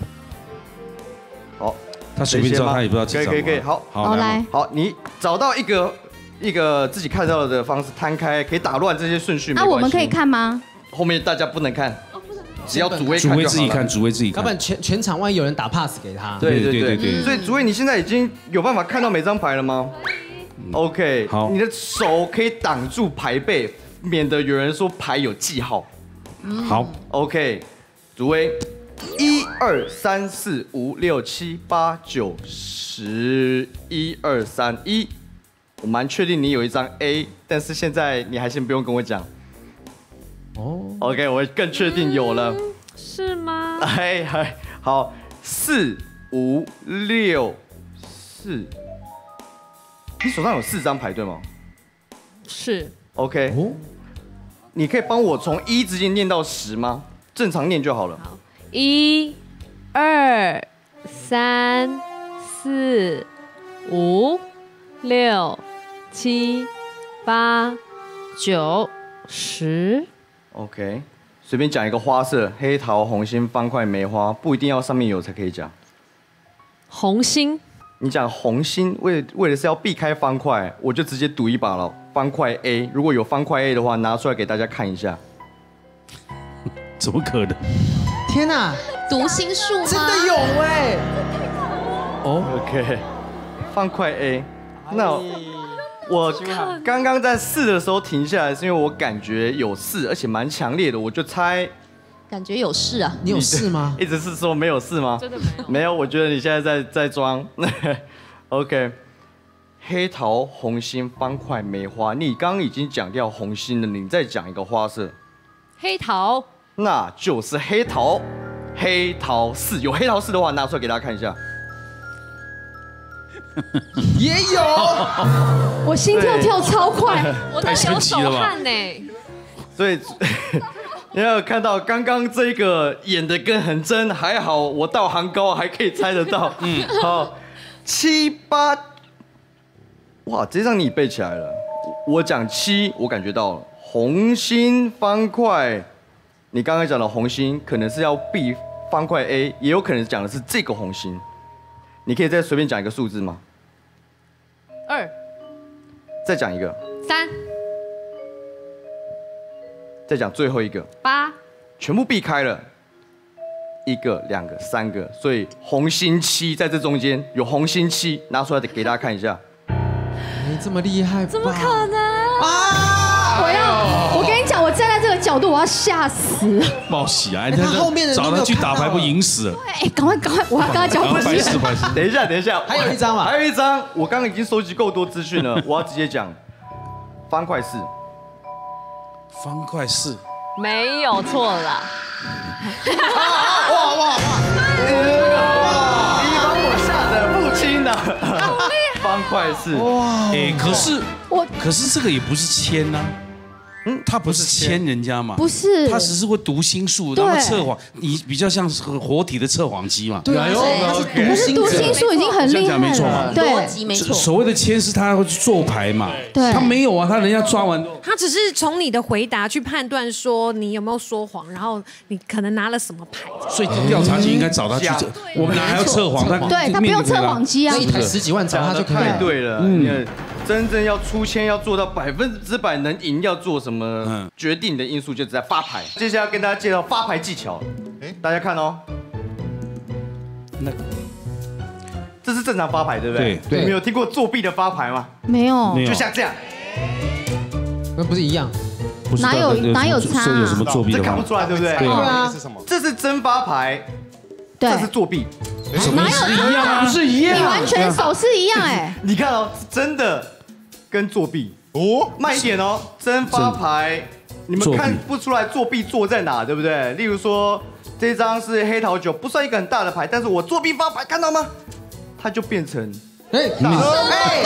Speaker 10: 好，
Speaker 1: 他随便抓，他也不知道几张。
Speaker 10: 可以可以可以，好，
Speaker 2: 好来，
Speaker 10: 好，你找到一个一个自己看到的方式摊开，可以打乱这些顺序。
Speaker 2: 那我们可以看吗？
Speaker 10: 后面大家不能看。只要主位
Speaker 1: 主位自己看，主位自己看。
Speaker 3: 要不然全全场万一有人打 pass 给他。
Speaker 10: 对对对对。所以主位你现在已经有办法看到每张牌了吗 ？OK，
Speaker 1: 好，
Speaker 10: 你的手可以挡住牌背，免得有人说牌有记号。
Speaker 1: 好
Speaker 10: ，OK， 主位，一二三四五六七八九十，一二三一。我蛮确定你有一张 A， 但是现在你还先不用跟我讲。哦 ，OK， 我更确定有了，
Speaker 9: 嗯、是吗？
Speaker 10: 哎嗨，好，四五六四，你手上有四张牌对吗？
Speaker 12: 是。
Speaker 10: OK。你可以帮我从一直接念到十吗？正常念就好了。
Speaker 12: 好，一、二、三、四、五、六、七、八、九、十。
Speaker 10: OK。随便讲一个花色，黑桃、红心、方块、梅花，不一定要上面有才可以讲。
Speaker 12: 红心。
Speaker 10: 你讲红心，为为了是要避开方块，我就直接赌一把了。方块 A， 如果有方块 A 的话，拿出来给大家看一下。
Speaker 1: 怎么可能？
Speaker 2: 天哪，读心术吗？
Speaker 3: 真的有哎。
Speaker 10: 哦 ，OK， 方块 A， 那我刚刚在试的时候停下来，是因为我感觉有事，而且蛮强烈的，我就猜。
Speaker 9: 感觉有事啊？
Speaker 3: 你有事吗？
Speaker 10: 一直是说没有事吗？
Speaker 12: 真的没有。
Speaker 10: 没有，我觉得你现在在在装。OK， 黑桃、红心、方块、梅花，你刚刚已经讲掉红心了，你再讲一个花色。
Speaker 12: 黑桃。
Speaker 10: 那就是黑桃，黑桃四。有黑桃四的话，拿出来给大家看一下。
Speaker 3: 也有。
Speaker 9: 我心跳跳超快，
Speaker 12: 我都有手汗呢。
Speaker 10: 所以。你有看到刚刚这个演的跟很真，还好我道行高，还可以猜得到。嗯，好，七八，哇，这张你背起来了。我讲七，我感觉到了红心方块。你刚刚讲的红心，可能是要避方块 A， 也有可能讲的是这个红心。你可以再随便讲一个数字吗？
Speaker 12: 二。
Speaker 10: 再讲一个。
Speaker 12: 三。
Speaker 10: 再讲最后一个，
Speaker 12: 八，
Speaker 10: 全部避开了，一个、两个、三个，所以红心七在这中间有红心七，拿出来给大家看一下。
Speaker 3: 你这么厉害，
Speaker 12: 怎么可能
Speaker 9: 啊！我要，我跟你讲，我站在这个角度，我要吓死。
Speaker 1: 冒喜啊！
Speaker 3: 他后面的
Speaker 1: 找他去打牌不赢死了。
Speaker 9: 哎，赶快赶快，我要跟他交
Speaker 1: 不好意思不好意思，
Speaker 10: 等一下等一下，
Speaker 3: 还有一张嘛，
Speaker 10: 还有一张，我刚刚已经收集够多资讯了，我要直接讲方块四。
Speaker 1: 方块四，
Speaker 12: 没有错啦。
Speaker 10: 哇哇哇！你把我吓得不轻呐！方块四，
Speaker 1: 哇！哎，可是我，可是这个也不是签呐。嗯，他不是签人家嘛？
Speaker 9: 不是，
Speaker 1: 他只是会读心术，然后测谎。你比较像是活体的测谎机嘛？
Speaker 3: 对啊，
Speaker 9: 可是读心术已经很厉害了，
Speaker 1: 没错嘛？
Speaker 9: 对，
Speaker 2: 逻辑没错。
Speaker 1: 所谓的签是他会去做牌嘛？
Speaker 9: 对，
Speaker 1: 他没有啊，他人家抓完，
Speaker 12: 他只是从你的回答去判断说你有没有说谎，然后你可能拿了什么牌。
Speaker 1: 所以调查局应该找他去，我们哪还要测谎？
Speaker 9: 对他不用测谎机啊，
Speaker 3: 一台十几万张他就可以。
Speaker 10: 太对了，嗯。真正要出签，要做到百分之百能赢，要做什么决定的因素，就只在发牌。接下来要跟大家介绍发牌技巧，大家看哦。那这是正常发牌，对不对？
Speaker 1: 对。
Speaker 10: 你们有听过作弊的发牌吗？
Speaker 9: 没有。
Speaker 10: 就像这样。
Speaker 3: 那不是一样？
Speaker 9: 哪有哪有差？
Speaker 1: 有什么作弊的？
Speaker 10: 这看不出来，对不对？
Speaker 1: 对
Speaker 8: 啊。这是什么？
Speaker 10: 这是真发牌，这是作弊。
Speaker 1: 哪有一样啊？不是一样，
Speaker 9: 你完全手势一样哎！
Speaker 10: 你看哦，真的跟作弊哦，慢一点哦，真发牌，你们看不出来作弊做在哪，对不对？例如说这张是黑桃九，不算一个很大的牌，但是我作弊发牌，看到吗？它就变成
Speaker 3: 哎，哎，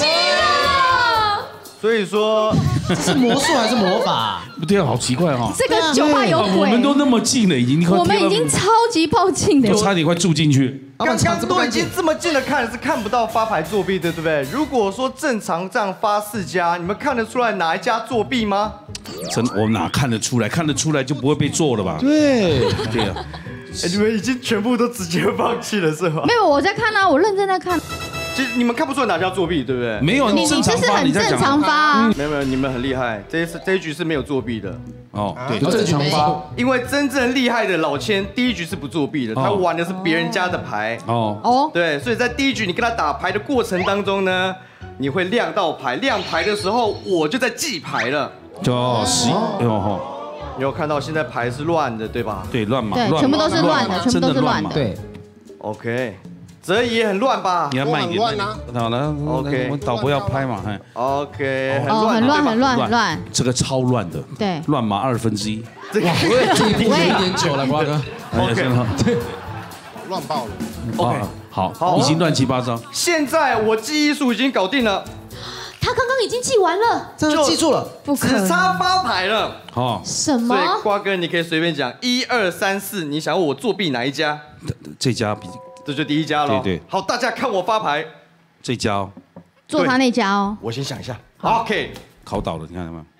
Speaker 10: 所以说
Speaker 3: 这是魔术还是魔法？
Speaker 1: 不对啊，好奇怪哈！
Speaker 9: 这个酒吧有鬼，
Speaker 1: 我们都那么近了，已经
Speaker 9: 我们已经超级靠近的，
Speaker 1: 我差点快住进去。
Speaker 10: 刚刚都已经这么近了，看是看不到发牌作弊，对不对？如果说正常这样发四家，你们看得出来哪一家作弊吗？
Speaker 1: 真，我哪看得出来？看得出来就不会被做了吧？
Speaker 3: 对，
Speaker 1: 对啊。
Speaker 10: 哎，你们已经全部都直接放弃了是吧？
Speaker 9: 没有，我在看啊，我认真在看。
Speaker 10: 其实你们看不出来哪家作弊，对不对？
Speaker 1: 没有，
Speaker 9: 你你这是很正常发啊。
Speaker 10: 没有没有，你们很厉害，这一次这一局是没有作弊的。
Speaker 1: 哦，对，
Speaker 3: 正常发。
Speaker 10: 因为真正厉害的老千，第一局是不作弊的，他玩的是别人家的牌。哦哦，对，所以在第一局你跟他打牌的过程当中呢，你会亮到牌，亮牌的时候我就在记牌了。
Speaker 1: 哦，十哦吼。
Speaker 10: 你有看到现在牌是乱的，对吧？
Speaker 1: 对，乱码，
Speaker 9: 对，全部都是乱的，全部都是乱的。
Speaker 3: 对
Speaker 10: ，OK， 泽怡也很乱吧？
Speaker 1: 你要慢一点。
Speaker 8: 乱啊！
Speaker 1: 好了 ，OK， 我导播要拍嘛，嘿
Speaker 10: ，OK， 很
Speaker 9: 哦，
Speaker 10: 乱，
Speaker 9: 很乱，很乱，很乱。
Speaker 1: 这个超乱的，
Speaker 9: 对，
Speaker 1: 乱码二分之一。
Speaker 10: 这个
Speaker 3: 这一定有一点久了，瓜哥。
Speaker 1: OK， 对，
Speaker 8: 乱爆了。
Speaker 1: OK，好，好，已经乱七八糟。
Speaker 10: 现在我记忆术已经搞定了。
Speaker 2: 他刚刚已经记完了，
Speaker 7: 真的记住了，
Speaker 2: 不可能
Speaker 10: 只差发牌了。
Speaker 1: 好，
Speaker 2: 什么
Speaker 10: 所以瓜哥，你可以随便讲一二三四，你想要我作弊哪一家？
Speaker 1: 这家比
Speaker 10: 这就第一家了。
Speaker 1: 对对，
Speaker 10: 好，大家看我发牌，
Speaker 1: 这家哦，
Speaker 2: 做他那家哦。
Speaker 10: 我先想一下。OK，
Speaker 1: 考倒了，你看到没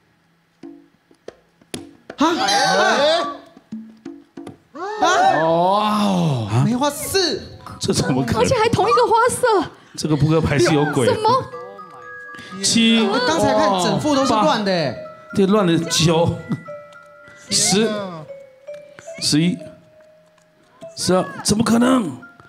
Speaker 7: 啊？
Speaker 1: 哦，
Speaker 7: 梅花四，
Speaker 1: 这怎么可能？
Speaker 2: 而且还同一个花色。
Speaker 1: 这个扑克牌是有鬼。
Speaker 2: 什么？
Speaker 1: 七，
Speaker 7: 我刚才看整副都是乱的，哎，
Speaker 1: 对，乱了九，十，十一，十二，怎么可能？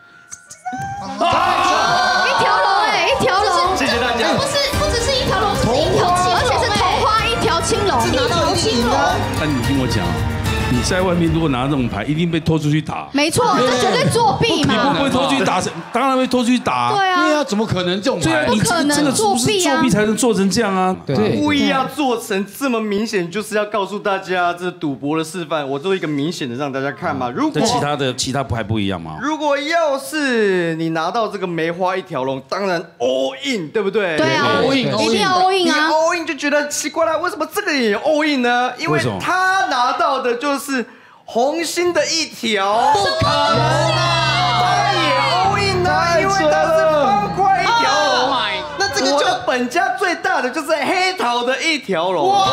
Speaker 2: 一条龙哎，一条龙。
Speaker 10: 谢谢大家。
Speaker 2: 不是，不只是一条龙，是一条青，而且是桃花一条青龙，一条青龙。
Speaker 1: 但你听我讲。你在外面如果拿这种牌，一定被拖出去打。
Speaker 2: 没错，这绝对作弊嘛！
Speaker 1: 你不会拖出去打，当然会拖出去打。
Speaker 2: 对啊，
Speaker 3: 对啊，怎么可能这种牌？
Speaker 2: 不可能作弊啊！
Speaker 1: 作弊才能做成这样啊！
Speaker 3: 对，
Speaker 10: 故意要做成这么明显，就是要告诉大家这是赌博的示范。我做一个明显的让大家看嘛。如果
Speaker 1: 其他的其他牌不一样吗？
Speaker 10: 如果要是你拿到这个梅花一条龙，当然 all in， 对不对？
Speaker 2: 对啊
Speaker 3: ，all in，
Speaker 2: 一定要 all in 啊
Speaker 10: ！all in 就觉得奇怪了，为什么这个也 all in 呢？因为他拿到的就是红心的一条，不可能啊！他也 all in 啊，因为他是方块一条龙。那这个就本家最大的就是黑桃的一条龙。哇！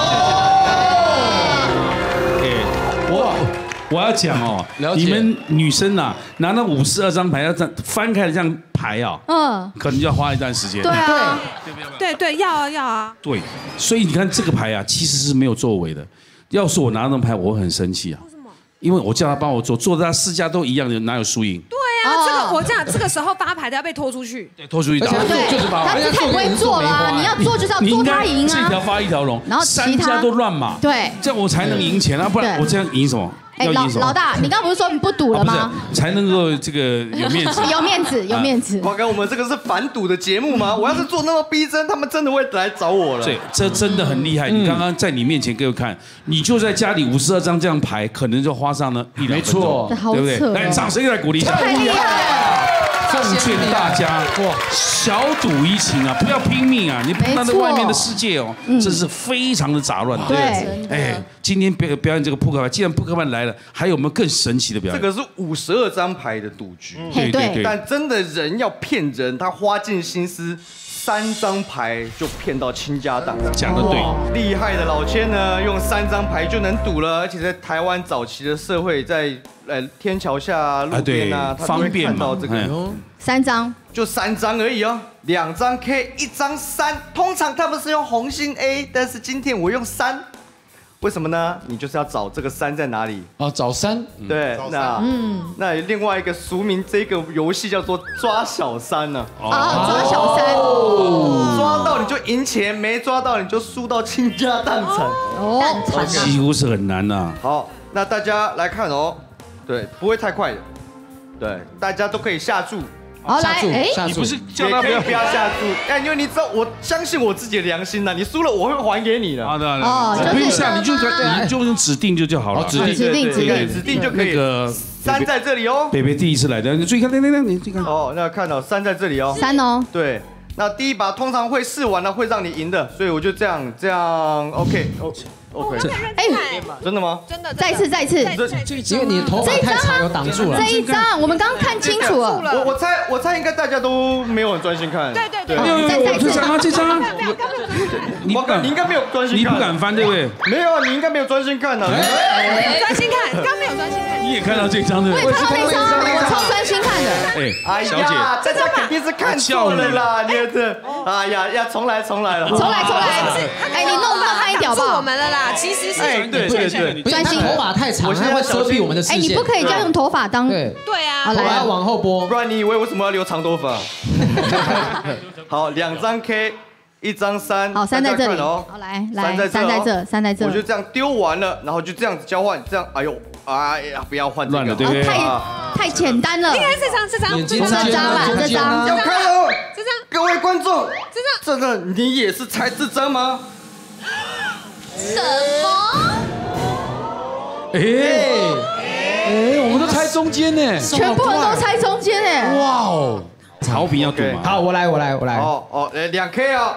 Speaker 1: 我我要讲哦，你们女生呐，拿那五十二张牌要这样翻开这样排啊，嗯，可能就要花一段时间。
Speaker 12: 对啊，对对，要啊要啊。
Speaker 1: 对，所以你看这个牌啊，其实是没有作为的。要是我拿那张牌，我会很生气啊。因为我叫他帮我做，做的他四家都一样的，哪有输赢？
Speaker 12: 对啊，这个我这样，这个时候发牌的要被拖出去，
Speaker 1: 对，拖出去打。
Speaker 2: 对，
Speaker 3: 就是把
Speaker 2: 他太不会做了，你要做就是要做他赢啊。
Speaker 1: 这条发一条龙，然后三家都乱码，
Speaker 2: 对，
Speaker 1: 这样我才能赢钱啊，不然我这样赢什么？
Speaker 2: 哎，老老大，你刚不是说你不赌了吗？
Speaker 1: 才能够这个有面子，
Speaker 2: 有面子，有面子。
Speaker 10: 瓜哥，我们这个是反赌的节目吗？我要是做那么逼真，他们真的会来找我了。
Speaker 1: 对，这真的很厉害。你刚刚在你面前给我看，你就在家里五十二张这样牌，可能就花上了一两分钟，对不对？来，掌声来鼓励一下。
Speaker 2: 太厉害了！
Speaker 1: 奉劝大家，哇，小赌怡情啊，不要拼命啊！你碰到在外面的世界哦，这是非常的杂乱。
Speaker 2: 对，
Speaker 1: 哎，今天表表演这个扑克牌，既然扑克牌来了，还有没有更神奇的表演？
Speaker 10: 这个是五十二张牌的赌局，
Speaker 1: 对对对。
Speaker 10: 但真的人要骗人，他花尽心思。三张牌就骗到倾家荡产，
Speaker 1: 讲得对。
Speaker 10: 厉害的老千呢，用三张牌就能赌了，而且在台湾早期的社会，在呃天桥下、路边啊，他都会看到这个
Speaker 2: 三张，
Speaker 10: 就三张而已哦，两张 K， 一张三。通常他们是用红心 A， 但是今天我用三。为什么呢？你就是要找这个三在哪里
Speaker 3: 哦，找三。
Speaker 10: 对，那嗯，那另外一个俗名，这个游戏叫做抓小三呢。
Speaker 2: 啊，抓小三，
Speaker 10: 抓到你就赢钱，没抓到你就输到倾家荡产。
Speaker 2: 哦，
Speaker 1: 几乎是很难呐。
Speaker 10: 好，那大家来看哦，对，不会太快的，对，大家都可以下注。
Speaker 2: 好来，哎，
Speaker 1: 你不是叫他
Speaker 10: 不要不要下注？哎，因为你知道，我相信我自己的良心呐，你输了我会还给你的。
Speaker 1: 好的，哦，不用下，你就你就用指定就就好了。
Speaker 10: 指定指定指定指定就可以。
Speaker 1: 那个
Speaker 10: 三在这里哦。
Speaker 1: 北北第一次来的，你注意看，那那那你注意看。
Speaker 10: 哦，那看到三在这里哦。
Speaker 2: 三哦。
Speaker 10: 对，那第一把通常会试完了会让你赢的，所以我就这样这样 OK OK。
Speaker 2: 哎，
Speaker 10: 真的吗？
Speaker 12: 真的。
Speaker 2: 再一次再一次。
Speaker 3: 因为你的头发太长有挡住了。
Speaker 2: 这一张我们刚刚看清楚了。
Speaker 10: 我我猜我猜应该大家都没有很专心看。
Speaker 12: 对对对。
Speaker 1: 没有没有，这张啊这张。
Speaker 10: 你不敢，你应该没有专心看。
Speaker 1: 你不敢翻对不对？
Speaker 10: 没有啊，你应该没有专心看的。
Speaker 12: 没有专心看，刚没有专心看。
Speaker 1: 你也看到这张对不对？
Speaker 2: 我也看到那张，我超专心看的。
Speaker 1: 哎，小姐，
Speaker 10: 大家肯定是看错了啦，你这，哎呀呀，重来重来了，
Speaker 2: 重来重来。哎，你弄到他一点吧。
Speaker 12: 我们了啦，其实是。
Speaker 10: 对对对，
Speaker 2: 专心。
Speaker 3: 头发太长，它会遮蔽我们的视线。
Speaker 2: 哎，你不可以这样用头发当。
Speaker 3: 对
Speaker 12: 对啊。
Speaker 3: 头发要往后拨，
Speaker 10: 不然你以为为什么要留长头发？好，两张 K， 一张三。
Speaker 2: 好，三在这里哦。好，来来，三在这，三在这。
Speaker 10: 我就这样丢完了，然后就这样子交换，这样，哎呦，哎呀，不要换这个，
Speaker 1: 对不对？
Speaker 2: 太太简单了。
Speaker 12: 应该这张，这张，
Speaker 2: 这张吧，这张。
Speaker 10: 要看哦，
Speaker 12: 这张。
Speaker 10: 各位观众，
Speaker 12: 这张，
Speaker 10: 这个你也是猜这张吗？
Speaker 2: 什么？
Speaker 3: 哎哎，我们都猜中间呢，
Speaker 2: 全部人都猜中间哎！
Speaker 3: 哇哦，
Speaker 1: 曹平要赌吗？
Speaker 3: 好，我来，我来，我来。
Speaker 10: 哦哦，呃，两 K 啊，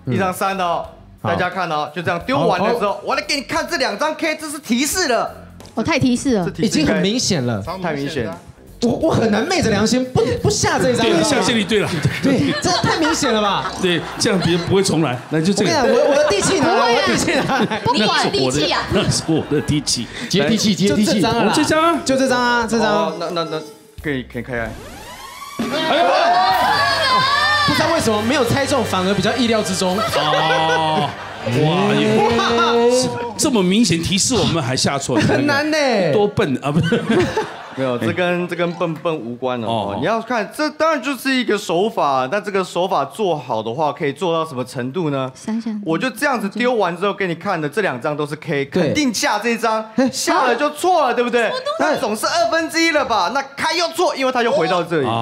Speaker 10: 一张三哦，大家看哦，就这样丢完的时候，我来给你看这两张 K， 这是提示了。
Speaker 2: 哦，太提示了，
Speaker 3: 已经很明显了，
Speaker 10: 太明显了。
Speaker 3: 我我很难昧着良心不不下这一张。
Speaker 1: 对，下线你对了，
Speaker 3: 对，这太明显了吧？
Speaker 1: 对，这样别人不会重来，那就这个。
Speaker 3: 我我的地气拿来，我的地气拿来，
Speaker 2: 不管地气啊，
Speaker 1: 那是我的地气，
Speaker 3: 接地气，接地气。
Speaker 1: 我这张啊，
Speaker 3: 就这张啊，这张。
Speaker 10: 那那那可以可以开开。
Speaker 3: 哎呦！不知道为什么没有猜中，反而比较意料之中。
Speaker 1: 哦，哇，这么明显提示我们还下错，
Speaker 3: 很难呢。
Speaker 1: 多笨啊，不是。
Speaker 10: 没有，这跟这跟笨笨无关哦。你要看，这当然就是一个手法。那这个手法做好的话，可以做到什么程度呢？
Speaker 2: 想想，
Speaker 10: 我就这样子丢完之后给你看的，这两张都是 K， 肯定下这张，下了就错了，对不对？那总是二分之一了吧？那开又错，因为它又回到这里。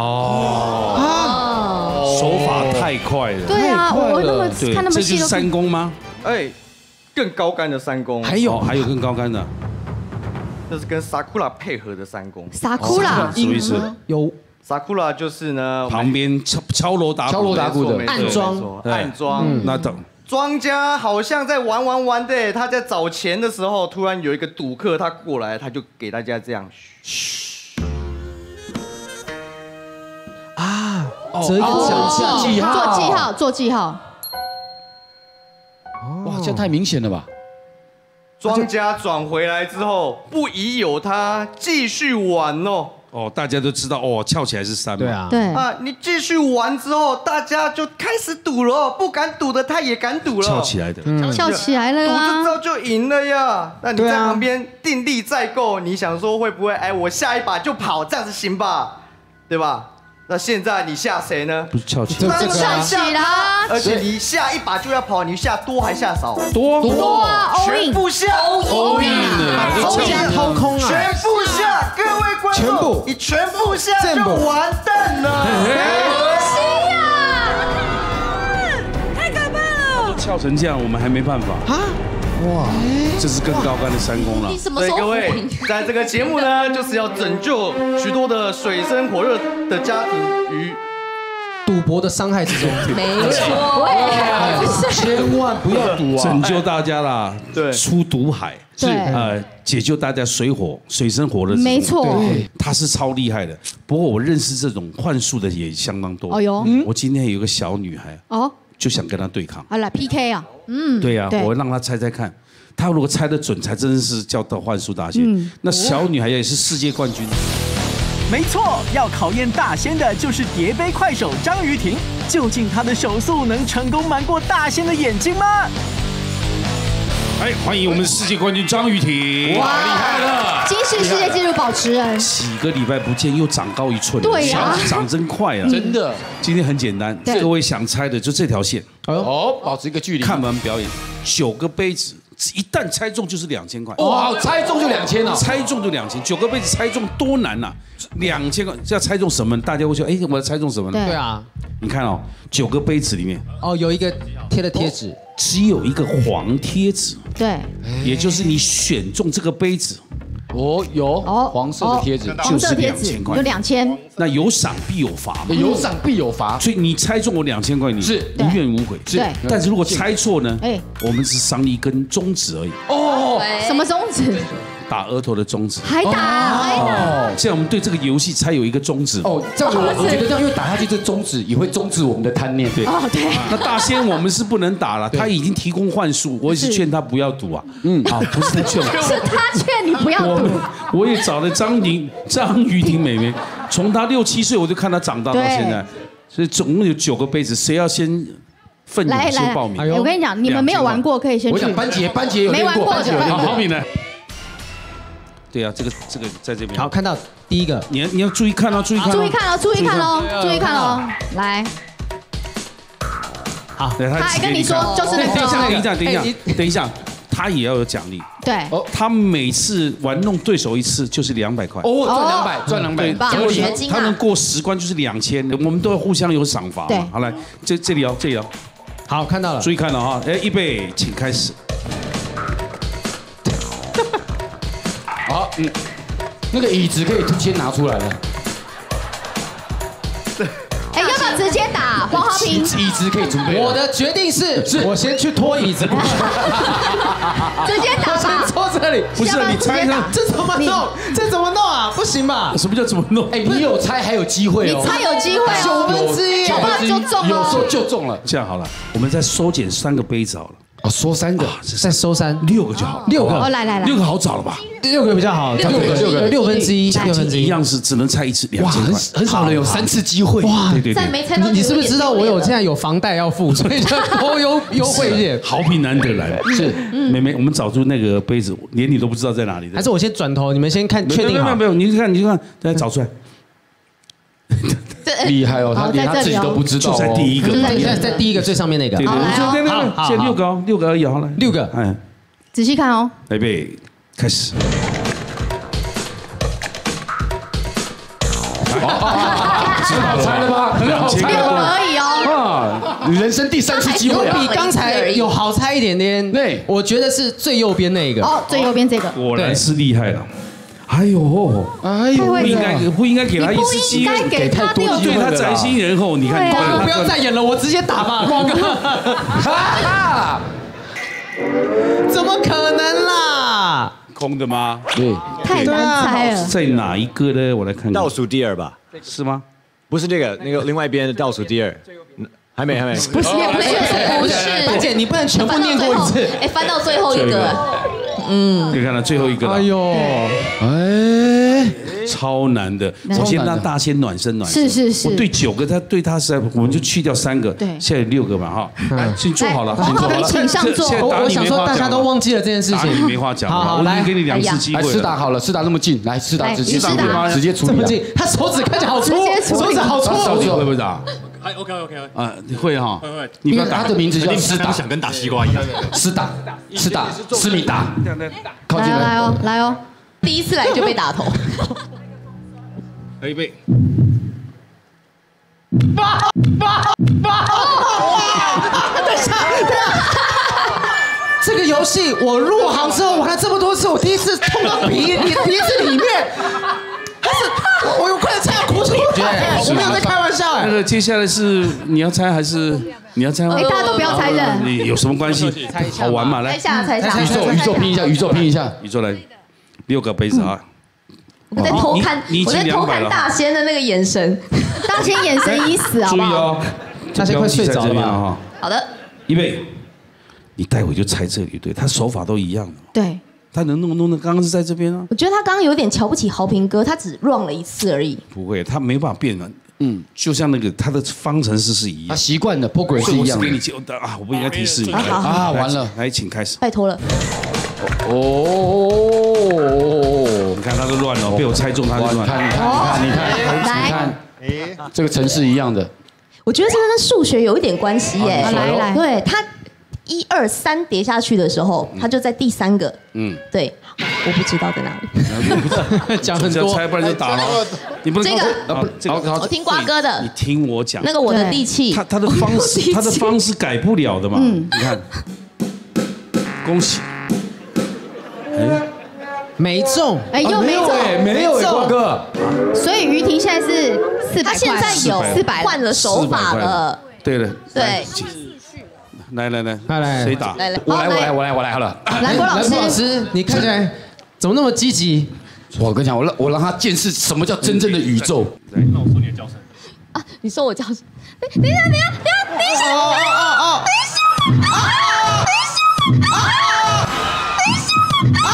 Speaker 1: 哦，手法太快了。
Speaker 2: 对啊，我那么看那么细，
Speaker 1: 这就是三公吗？
Speaker 10: 哎，更高杆的三公。
Speaker 1: 还有还有更高杆的。
Speaker 10: 这是跟 Sakura 配合的三公。
Speaker 2: Sakura
Speaker 1: 什么意思？
Speaker 3: 有
Speaker 10: Sakura 就是呢，
Speaker 1: 旁边敲敲锣打鼓、
Speaker 3: 敲锣打鼓的暗装，
Speaker 10: 暗装。
Speaker 1: 那等
Speaker 10: 庄家好像在玩玩玩的，他在找钱的时候，突然有一个赌客他过来，他就给大家这样嘘
Speaker 3: 啊，这一个奖记号，
Speaker 2: 做记号，做记号。
Speaker 3: 哇，这太明显了吧？
Speaker 10: 庄家转回来之后，不疑有他，继续玩哦。
Speaker 1: 哦，大家都知道哦，翘起来是三嘛。
Speaker 3: 对啊，
Speaker 2: 对
Speaker 10: 啊，你继续玩之后，大家就开始赌了，不敢赌的他也敢赌了。
Speaker 1: 翘起来的，
Speaker 2: 翘起来了
Speaker 10: 赌
Speaker 2: 啊！
Speaker 10: 这招就赢了呀。那你在旁边定力再够，你想说会不会？哎，我下一把就跑，这样子行吧？对吧？那现在你下谁呢？
Speaker 1: 不是翘起来，
Speaker 10: 当然
Speaker 2: 翘起来，
Speaker 10: 而且你下一把就要跑，你下多还下少？
Speaker 1: 多
Speaker 2: 多啊，
Speaker 10: 全部下
Speaker 2: ，all in，
Speaker 3: 把中间掏空啊！
Speaker 10: 全部下，各位观众，
Speaker 3: 全部
Speaker 10: 你全部下就完蛋了。
Speaker 2: 可惜呀，
Speaker 12: 太可怕了！
Speaker 1: 翘成这样，我们还没办法啊！哇，这是更高杆的三公了。
Speaker 2: 你什么时候
Speaker 10: 各位，在这个节目呢，就是要拯救许多的水深火热的家庭于
Speaker 3: 赌博的伤害之中。
Speaker 2: 没错，
Speaker 3: 千万不要赌啊！
Speaker 1: 拯救大家啦，
Speaker 10: 对，
Speaker 1: 出毒海
Speaker 2: 是
Speaker 1: 呃，解救大家水火水深火热。
Speaker 2: 没错，
Speaker 1: 他是超厉害的。不过我认识这种幻术的也相当多。
Speaker 2: 哦哟，
Speaker 1: 我今天有一个小女孩，
Speaker 2: 哦，
Speaker 1: 就想跟她对抗。
Speaker 2: 好了 P K 啊，嗯，
Speaker 1: 对呀，我让她猜猜看，她如果猜得准，才真的是叫到幻术大仙。那小女孩也是世界冠军。
Speaker 4: 没错，要考验大仙的就是叠杯快手张瑜婷，究竟她的手速能成功瞒过大仙的眼睛吗？
Speaker 1: 哎，欢迎我们世界冠军张瑜婷，哇，厉害了！
Speaker 2: 金氏世界纪录保持人，
Speaker 1: 几个礼拜不见又长高一寸，
Speaker 2: 对呀，
Speaker 1: 长真快啊，
Speaker 3: 真的。
Speaker 1: 今天很简单，各位想猜的就这条线，
Speaker 3: 哦，保持一个距离。
Speaker 1: 看完表演，九个杯子，一旦猜中就是两千块。
Speaker 3: 哇，猜中就两千了，
Speaker 1: 猜中就两千，九个杯子猜中多难呐！两千块，要猜中什么？大家会说，哎，我要猜中什么呢？
Speaker 3: 对啊，
Speaker 1: 你看哦，九个杯子里面，
Speaker 3: 哦，有一个贴的贴纸。
Speaker 1: 只有一个黄贴纸，
Speaker 2: 对，
Speaker 1: 也就是你选中这个杯子，
Speaker 3: 哦，有黄色的贴纸，
Speaker 1: 就是两千块，
Speaker 2: 有两千，
Speaker 1: 那有赏必有罚嘛，
Speaker 3: 有赏必有罚，
Speaker 1: 所以你猜中我两千块，你是无怨无悔，
Speaker 2: 是，
Speaker 1: 但是如果猜错呢，
Speaker 2: 哎，
Speaker 1: 我们只赏你一根中指而已，
Speaker 2: 哦，什么中指？
Speaker 1: 打额头的中指，
Speaker 2: 还打还打，
Speaker 1: 这样我们对这个游戏才有一个宗旨。
Speaker 3: 哦，这样我我觉得这样，因为打下去这宗旨也会终止我们的贪念。
Speaker 1: 对，
Speaker 2: 哦对。
Speaker 1: 那大仙我们是不能打了，他已经提供幻术，我也是劝他不要赌啊。嗯，啊，不是他劝我，
Speaker 2: 是他劝你不要赌。
Speaker 1: 我也找了张婷张瑜婷妹妹，从她六七岁我就看她长大到现在，所以总共有九个杯子，谁要先奋勇先报名？
Speaker 2: 我跟你讲，你们没有玩过可以先去。
Speaker 3: 我讲班杰，班杰有
Speaker 2: 没玩过的。
Speaker 1: 好，好敏呢？对啊，这个这个在这边。
Speaker 3: 好，看到第一个，
Speaker 1: 你你要注意看哦，注意看哦，
Speaker 2: 注意看哦，注意看哦，注意看哦，来。
Speaker 1: 好，他
Speaker 2: 还跟你说就是那个。
Speaker 1: 等一下，等一下，等一下，等一下，他也要有奖励。
Speaker 2: 对。
Speaker 1: 哦，他每次玩弄对手一次就是两百块。
Speaker 3: 哦，赚两百，赚两百。
Speaker 2: 奖学金啊。
Speaker 1: 他能过十关就是两千，我们都要互相有赏罚嘛。好来，这这里哦，这里哦。
Speaker 3: 好，看到了。
Speaker 1: 注意看了哈，哎，预备，请开始。
Speaker 3: 好，嗯，那个椅子可以先拿出来了。
Speaker 2: 哎，要不要直接打黄豪平。
Speaker 3: 椅子可以准备。我的决定是，我先去拖椅子过去。
Speaker 2: 直接打吧。
Speaker 3: 坐这里。
Speaker 1: 不是你猜呢？
Speaker 3: 这怎么弄？这怎么弄啊？不行吧？
Speaker 1: 什么叫怎么弄？
Speaker 3: 哎，你有猜还有机会哦。
Speaker 2: 你猜有机会哦。
Speaker 3: 九分之一，
Speaker 2: 九分之一就中了。
Speaker 3: 有时候就中了。
Speaker 1: 这样好了，我们再收减三个杯子好了。
Speaker 3: 哦，收三个，再收三，
Speaker 1: 六个就好。
Speaker 3: 六个，
Speaker 2: 哦，来来来，
Speaker 1: 六个好找了吧？
Speaker 3: 六个比较好，六个，六个，六分之一，六分之一，
Speaker 1: 一样是只能猜一次，两千块，
Speaker 3: 很少人有三次机会。哇，
Speaker 1: 对对对，
Speaker 2: 没猜到。
Speaker 3: 你是不是知道我有现在有房贷要付，所以就多优优惠一点？
Speaker 1: 好评难得来，是妹妹，我们找出那个杯子，连你都不知道在哪里的。
Speaker 3: 还是我先转头，你们先看，确定好？
Speaker 1: 没有没有，你看你看，再找出来。
Speaker 3: 厉害哦，他连他自己都不知道哦。
Speaker 1: 就在第一个，
Speaker 3: 现在在第一个最上面那个。
Speaker 1: 对对对，好，先六个哦，六个而已，好了，
Speaker 3: 六个，
Speaker 1: 哎，
Speaker 2: 仔细看哦。
Speaker 1: 预备，开始。
Speaker 3: 很好猜了吧？很好猜
Speaker 2: 了吧？而已哦。
Speaker 3: 啊，人生第三次机会，比刚才有好猜一点点。对，我觉得是最右边那个。
Speaker 2: 哦，最右边这个。
Speaker 1: 果然是厉害了。哎呦，哎呦，不应该不应该给他一次机会，
Speaker 2: 给太多机
Speaker 1: 会，对他宅心仁厚。你看，
Speaker 3: 光哥不要再演了，我直接打吧，光哥。哈，怎么可能啦？
Speaker 1: 空的吗？
Speaker 7: 对，
Speaker 2: 太难猜了。
Speaker 1: 在哪一个呢？我来看看。
Speaker 7: 倒数第二吧？
Speaker 1: 是吗？
Speaker 7: 不是这个，那个另外一边的倒数第二。还没，还没。
Speaker 2: 不是，不是，不是。
Speaker 3: 大姐，你不能全部念过一次。
Speaker 9: 哎，翻到最后一个。
Speaker 1: 嗯，可以看到最后一个了。哎呦，哎，超难的。我先让大仙暖身暖身。
Speaker 2: 是是是。
Speaker 1: 我对九个，他对他实在，我们就去掉三个。对。现在有六个嘛，哈。来，请坐好了，请坐好了。
Speaker 2: 请上座。
Speaker 3: 我我想说，大家都忘记了这件事情。
Speaker 1: 打你没话讲。好，来，给你两次机会。
Speaker 10: 来，施打好了，施打那么近，来，施打直接处理，直接处理。
Speaker 3: 这么近，他手指看起来好粗，手指好粗。
Speaker 1: 手指会不会打？
Speaker 5: 还 OK OK。
Speaker 1: 啊，你会哈？
Speaker 5: 会会。
Speaker 1: 你不要打。
Speaker 10: 他的名字叫施打，
Speaker 5: 想跟打西瓜一样。
Speaker 10: 施打，施打，施米达。靠近
Speaker 2: 来来哦，来哦，第一次来就被打头。
Speaker 1: 预备。
Speaker 3: 八八八！等一下，等一下。这个游戏我入行之后玩了这么多次，我第一次碰到鼻鼻鼻子里面。但是我有快点猜要哭出来，我没有在开玩笑哎。
Speaker 1: 那个接下来是你要猜还是你要猜吗？
Speaker 2: 哎，大家都不要猜人。
Speaker 1: 你有什么关系？好玩嘛，来。
Speaker 2: 猜一下，猜一下。
Speaker 10: 宇宙，宇宙拼一下，宇宙拼一下，
Speaker 1: 宇宙来。六个杯子啊！
Speaker 9: 我在偷看，我在偷看大仙的那个眼神。
Speaker 2: 大仙眼神已死，好不好？
Speaker 1: 注意哦，
Speaker 3: 大仙快睡着了吧？
Speaker 9: 好的。
Speaker 1: 预备，你待会就猜这里，对，他手法都一样的。
Speaker 2: 对。
Speaker 1: 他能弄弄的，刚刚是在这边啊。
Speaker 9: 我觉得他刚刚有点瞧不起豪平哥，他只 run 了一次而已。
Speaker 1: 不会，他没办法变了。嗯，就像那个他的方程式是一样，
Speaker 10: 他习惯的 program 是一样的。
Speaker 1: 给你教的啊，我不应该提示你。
Speaker 10: 啊，完了，
Speaker 1: 来，请开始。
Speaker 9: 拜托了。
Speaker 10: 哦，
Speaker 1: 你看他都乱了，被我猜中他就乱。
Speaker 10: 你看，你看，你看，你看，哎，这个程式一样的。
Speaker 9: 我觉得这跟数学有一点关系耶。
Speaker 2: 来来，
Speaker 9: 对他。一二三叠下去的时候，他就在第三个。嗯，对，我不知道在哪
Speaker 3: 里。讲很多，
Speaker 1: 猜不然就打了。你不能
Speaker 9: 这个，这个我听瓜哥的。
Speaker 1: 你听我讲。
Speaker 9: 那个我的地气，
Speaker 1: 他他的方式，他的方式改不了的嘛。嗯，你看，恭喜。
Speaker 3: 哎，没中。
Speaker 2: 哎，又没中，
Speaker 3: 没有哎，瓜哥。
Speaker 2: 所以于婷现在是四百，
Speaker 9: 他现在有四百换了手法了。
Speaker 1: 对了，
Speaker 9: 对。
Speaker 1: 来来来，
Speaker 3: 来来，
Speaker 1: 谁打？
Speaker 9: 来来，
Speaker 10: 我来我来我来我来好了。
Speaker 2: 蓝博老师，
Speaker 3: 蓝博老师，你看起来怎么那么积极？
Speaker 10: 我跟你讲，我让我让他见识什么叫真正的宇宙。
Speaker 5: 那我说你的叫声
Speaker 9: 啊，你说我叫声？等一下，等一下，等一下，等一下，
Speaker 3: 哦哦哦，
Speaker 9: 等一下，啊，等一下，啊，等一下，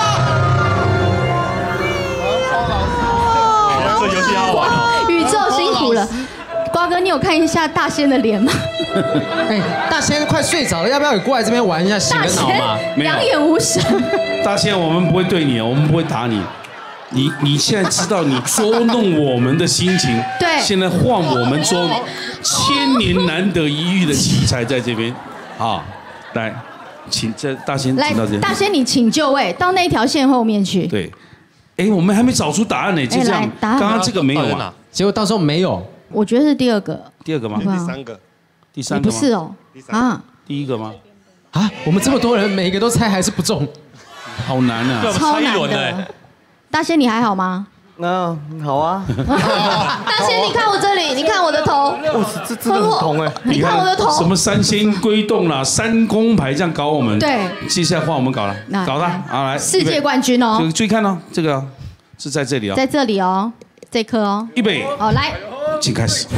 Speaker 5: 啊。这游戏好玩哦。
Speaker 2: 宇宙辛苦了。瓜哥，你有看一下大仙的脸吗？
Speaker 3: 哎，大仙快睡着了，要不要你过来这边玩一下醒个脑嘛？
Speaker 2: 两眼无神。
Speaker 1: 大仙，我们不会对你，我们不会打你。你你现在知道你捉弄我们的心情，
Speaker 2: 对，
Speaker 1: 现在换我们捉，千年难得一遇的奇才在这边，好，来，请这大仙请到这边。
Speaker 2: 大仙，你请就位，到那条线后面去。
Speaker 1: 对，哎，我们还没找出答案呢，就这样，刚刚这个没有啊，
Speaker 3: 结果到时候没有。
Speaker 2: 我觉得是第二个。
Speaker 1: 第二个吗？
Speaker 8: 第三个。
Speaker 1: 第三个
Speaker 2: 不是哦。啊。
Speaker 1: 第一个吗？
Speaker 3: 啊，我们这么多人，每一个都猜还是不中，
Speaker 1: 好难啊！
Speaker 2: 超难的。大仙，你还好吗？
Speaker 10: 那好啊。
Speaker 9: 大仙，你看我这里，你看我的头，
Speaker 10: 哇，这真的很痛哎！
Speaker 9: 你看我的头，
Speaker 1: 什么三仙归洞啦，三公牌这样搞我们。
Speaker 2: 对，
Speaker 1: 接下来换我们搞了，搞了，好来，
Speaker 2: 世界冠军哦。
Speaker 1: 注意看哦，这个是在这里哦，
Speaker 2: 在这里哦，这颗哦。
Speaker 1: 预备，
Speaker 2: 哦，来，
Speaker 1: 请开始。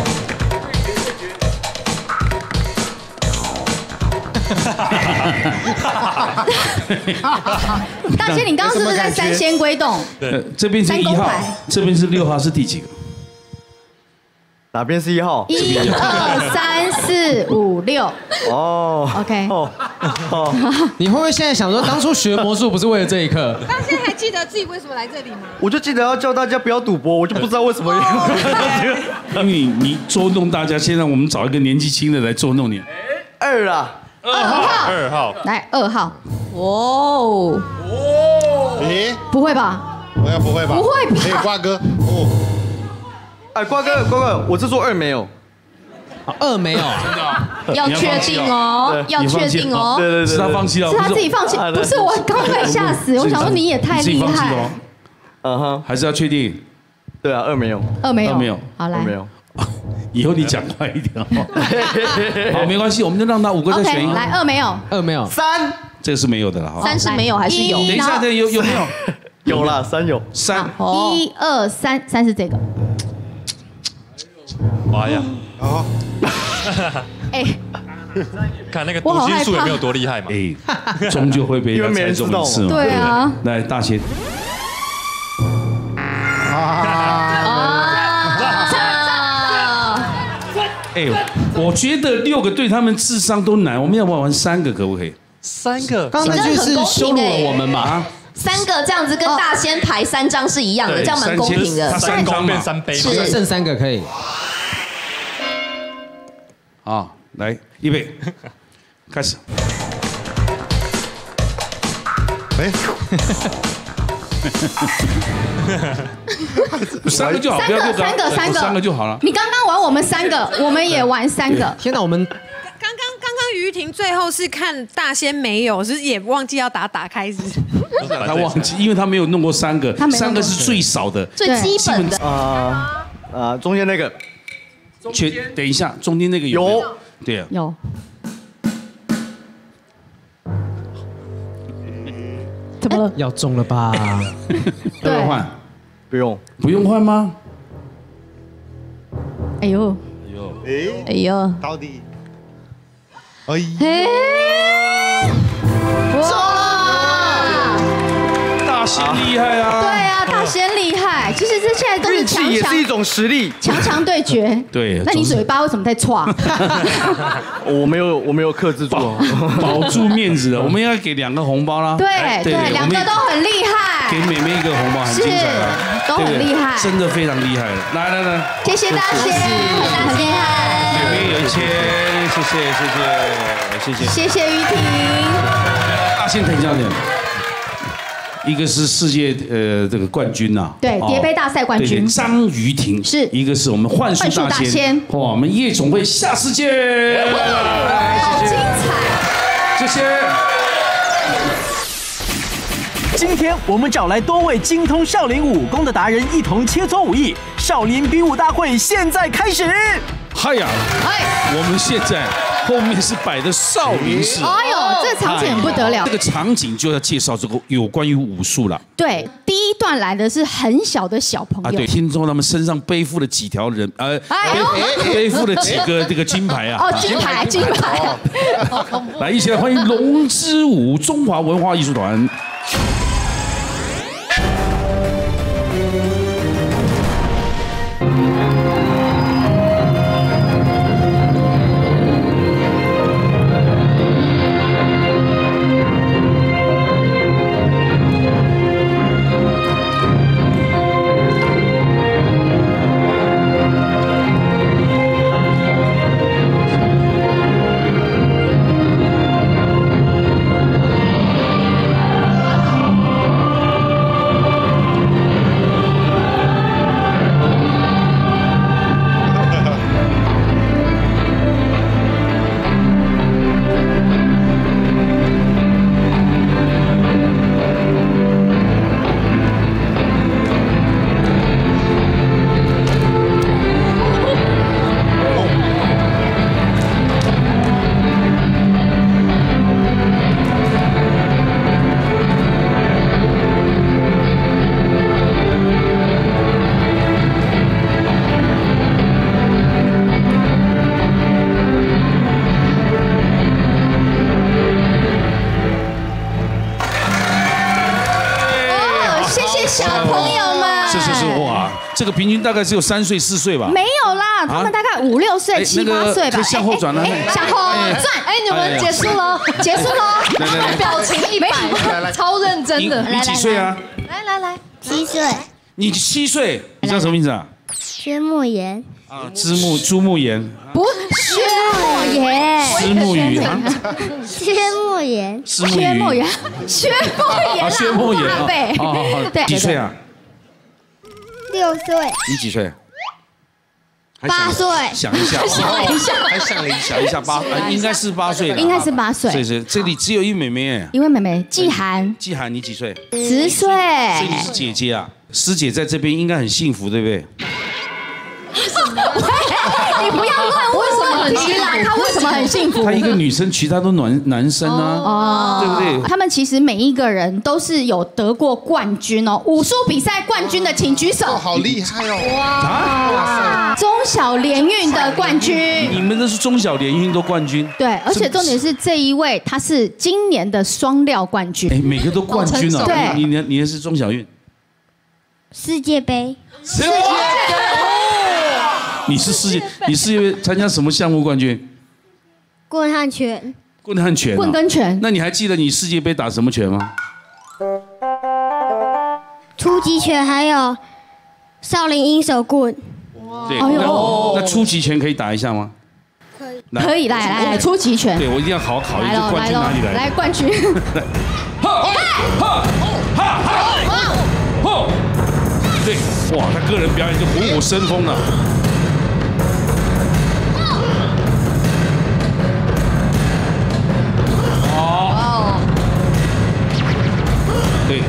Speaker 2: 大仙，你刚刚是不是在三仙归洞？
Speaker 1: 对，这边是一号，这边是六号，是第几个？
Speaker 10: 哪边是一号？
Speaker 2: 一二三四五六。
Speaker 10: 哦
Speaker 2: ，OK。
Speaker 3: 哦，你会不会现在想说，当初学魔术不是为了这一刻？
Speaker 12: 大仙还记得自己为什么来这里吗？
Speaker 10: 我就记得要叫大家不要赌博，我就不知道为什么。
Speaker 1: 因为你捉弄大家，现在我们找一个年纪轻的来捉弄你。
Speaker 10: 二啦。
Speaker 2: 二号，
Speaker 5: 二号，
Speaker 2: 来二号，哦，
Speaker 8: 诶，
Speaker 2: 不会吧？
Speaker 8: 我要不会吧？
Speaker 2: 不会吧？
Speaker 8: 可以瓜哥哦。
Speaker 10: 哎，瓜哥，瓜哥，我是说二没有，
Speaker 3: 二没有，
Speaker 2: 要确定哦，要确定哦。
Speaker 10: 对对对，
Speaker 1: 是他放弃了，
Speaker 2: 是他自己放弃，不是我刚被吓死。我想说你也太厉害。
Speaker 1: 嗯哼，还是要确定。
Speaker 10: 对啊，二没有，
Speaker 2: 二没有，
Speaker 1: 二没有，
Speaker 2: 好来，
Speaker 10: 没有。
Speaker 1: 以后你讲快一点好。好，没关系，我们就让他五个再选一个。
Speaker 2: 来，二没有，
Speaker 3: 二没有，
Speaker 2: 三，
Speaker 1: 这个是没有的了哈。
Speaker 9: 三是没有还是有？
Speaker 1: 等一下，等有有没有？
Speaker 10: 有啦，三有，
Speaker 1: 三。
Speaker 2: 一二三，三是这个。
Speaker 5: 哇呀！
Speaker 8: 哦。
Speaker 2: 哎，
Speaker 5: 看那个读心术也没有多厉害嘛。
Speaker 1: 哎，终究会被人家猜中一次嘛。
Speaker 2: 对啊。
Speaker 1: 来，大仙。哎，我觉得六个对他们智商都难，我们要不要玩三个可不可以？
Speaker 5: 三个，
Speaker 3: 刚才就是羞辱了我们嘛。
Speaker 9: 三个这样子跟大仙排三张是一样的，这样蛮公平的。
Speaker 1: 他三张
Speaker 5: 变三杯嘛，
Speaker 3: 剩三个可以。
Speaker 1: 好，来，预备，开始。
Speaker 8: 哎。
Speaker 1: 三个就好，不要六个，
Speaker 2: 三个，三个，
Speaker 1: 三个就好了。
Speaker 2: 你刚刚玩我们三个，我们也玩三个。
Speaker 3: 天哪，我们
Speaker 12: 刚刚刚刚于婷最后是看大仙没有，是也忘记要打打开始。
Speaker 1: 他忘记，因为他没有弄过三个，三个是最少的，
Speaker 9: 最基本的。
Speaker 10: 啊啊，中间那个，
Speaker 1: 全等一下，中间那个有，对啊，
Speaker 2: 有。怎么了？
Speaker 3: 要中了吧？
Speaker 1: 要不要换？
Speaker 10: 不用，
Speaker 1: 不用换吗？
Speaker 2: 哎呦，
Speaker 8: 哎呦，哎，
Speaker 9: 哎呦，
Speaker 8: 到底，哎，
Speaker 2: 哇，
Speaker 1: 大仙厉害啊！
Speaker 2: 对啊，大仙厉害。其实这现在都是
Speaker 10: 运气
Speaker 2: 强强
Speaker 10: 也是一种实力，
Speaker 2: 强强对决。
Speaker 1: 对，
Speaker 2: 那你嘴巴为什么在歘？
Speaker 10: 我没有，我没有克制住，
Speaker 1: 保住面子的。我们要给两个红包啦。
Speaker 2: 对对，两个都很厉害。
Speaker 1: 给妹妹一个红包，很精彩啊，
Speaker 2: 都很厉害，
Speaker 1: 真的非常厉害了。来来来，
Speaker 2: 谢谢大仙，很厉害。
Speaker 1: 妹妹有一千，谢谢谢谢谢谢。
Speaker 2: 谢谢于婷。
Speaker 1: 大仙藤教练。一个是世界呃这个冠军呐，
Speaker 2: 对，叠杯大赛冠军
Speaker 1: 张于婷
Speaker 2: 是，
Speaker 1: 一个是我们幻术大仙，哇，我们夜总会下次见，
Speaker 2: 好精彩，
Speaker 1: 谢谢。
Speaker 4: 今天我们找来多位精通少林武功的达人，一同切磋武艺。少林比武大会现在开始。
Speaker 1: 嗨呀，
Speaker 2: 哎，
Speaker 1: 我们现在后面是摆的少林寺。
Speaker 2: 哎呦，这个场景很不得了。
Speaker 1: 这个场景就要介绍这个有关于武术了。
Speaker 2: 对，第一段来的是很小的小朋友。
Speaker 1: 啊，对，听说他们身上背负了几条人，呃，背背负了几个这个金牌啊。
Speaker 2: 哦，金牌，金牌。
Speaker 1: 来，一起来欢迎龙之舞中华文化艺术团。
Speaker 2: 些小朋友们。
Speaker 1: 是是是，哇，这个平均大概只有三岁四岁吧？
Speaker 2: 没有啦，他们大概五六岁、七八岁吧。
Speaker 1: 可以向后转了，
Speaker 2: 向后转。哎，你们结束了，结束了。
Speaker 1: 来来来，
Speaker 2: 表情一百，超认真的。
Speaker 1: 你几岁啊？
Speaker 2: 来来来，七岁。
Speaker 1: 你七岁，你叫什么名字啊？
Speaker 13: 薛慕言。
Speaker 1: 啊，枝木朱木言。
Speaker 2: 不，薛慕言。
Speaker 1: 施慕雨啊。
Speaker 13: 薛慕言。
Speaker 1: 施慕
Speaker 2: 言。薛慕言。
Speaker 1: 啊，薛慕言。
Speaker 2: 好好好，对。
Speaker 1: 几岁啊？
Speaker 13: 六岁。
Speaker 1: 你几岁？
Speaker 2: 八岁。
Speaker 1: 想一下，
Speaker 2: 想一下，
Speaker 1: 还想了一想一下，八应该是八岁了。
Speaker 2: 应该是八岁。
Speaker 1: 是是，这里只有一妹妹哎。
Speaker 2: 一位妹妹，季涵。
Speaker 1: 季涵，你几岁？
Speaker 2: 十岁。
Speaker 1: 所以你是姐姐啊？师姐在这边应该很幸福，对不对？
Speaker 2: 你不要乱问问题啦！他为什么很幸福？
Speaker 1: 他一个女生，其他都男男生啊，
Speaker 2: 哦，
Speaker 1: 对不对？
Speaker 2: 他们其实每一个人都是有得过冠军哦，武术比赛冠军的，请举手。
Speaker 8: 好厉害哦！
Speaker 2: 哇！中小联运的冠军，
Speaker 1: 你们都是中小联运都冠军。
Speaker 2: 对，而且重点是这一位他是今年的双料冠军。
Speaker 1: 哎，每个都冠军啊！
Speaker 2: 对，
Speaker 1: 你你你是中小运。
Speaker 13: 世界杯。
Speaker 1: 世界杯。你是世界，你世界杯参加什么项目冠军？
Speaker 13: 棍和拳。
Speaker 1: 棍和拳。
Speaker 2: 棍跟拳。
Speaker 1: 那你还记得你世界杯打什么拳吗？
Speaker 13: 初级拳还有少林鹰手棍。
Speaker 1: 对，那那初级拳可以打一下吗？
Speaker 13: 可以。
Speaker 2: 可以，来来来，初级拳。
Speaker 1: 对，我一定要好好考虑这冠军哪里来？
Speaker 2: 来冠军。
Speaker 1: 哈哈哈哈哈！对，哇，他个人表演就虎虎生风了。哦，对，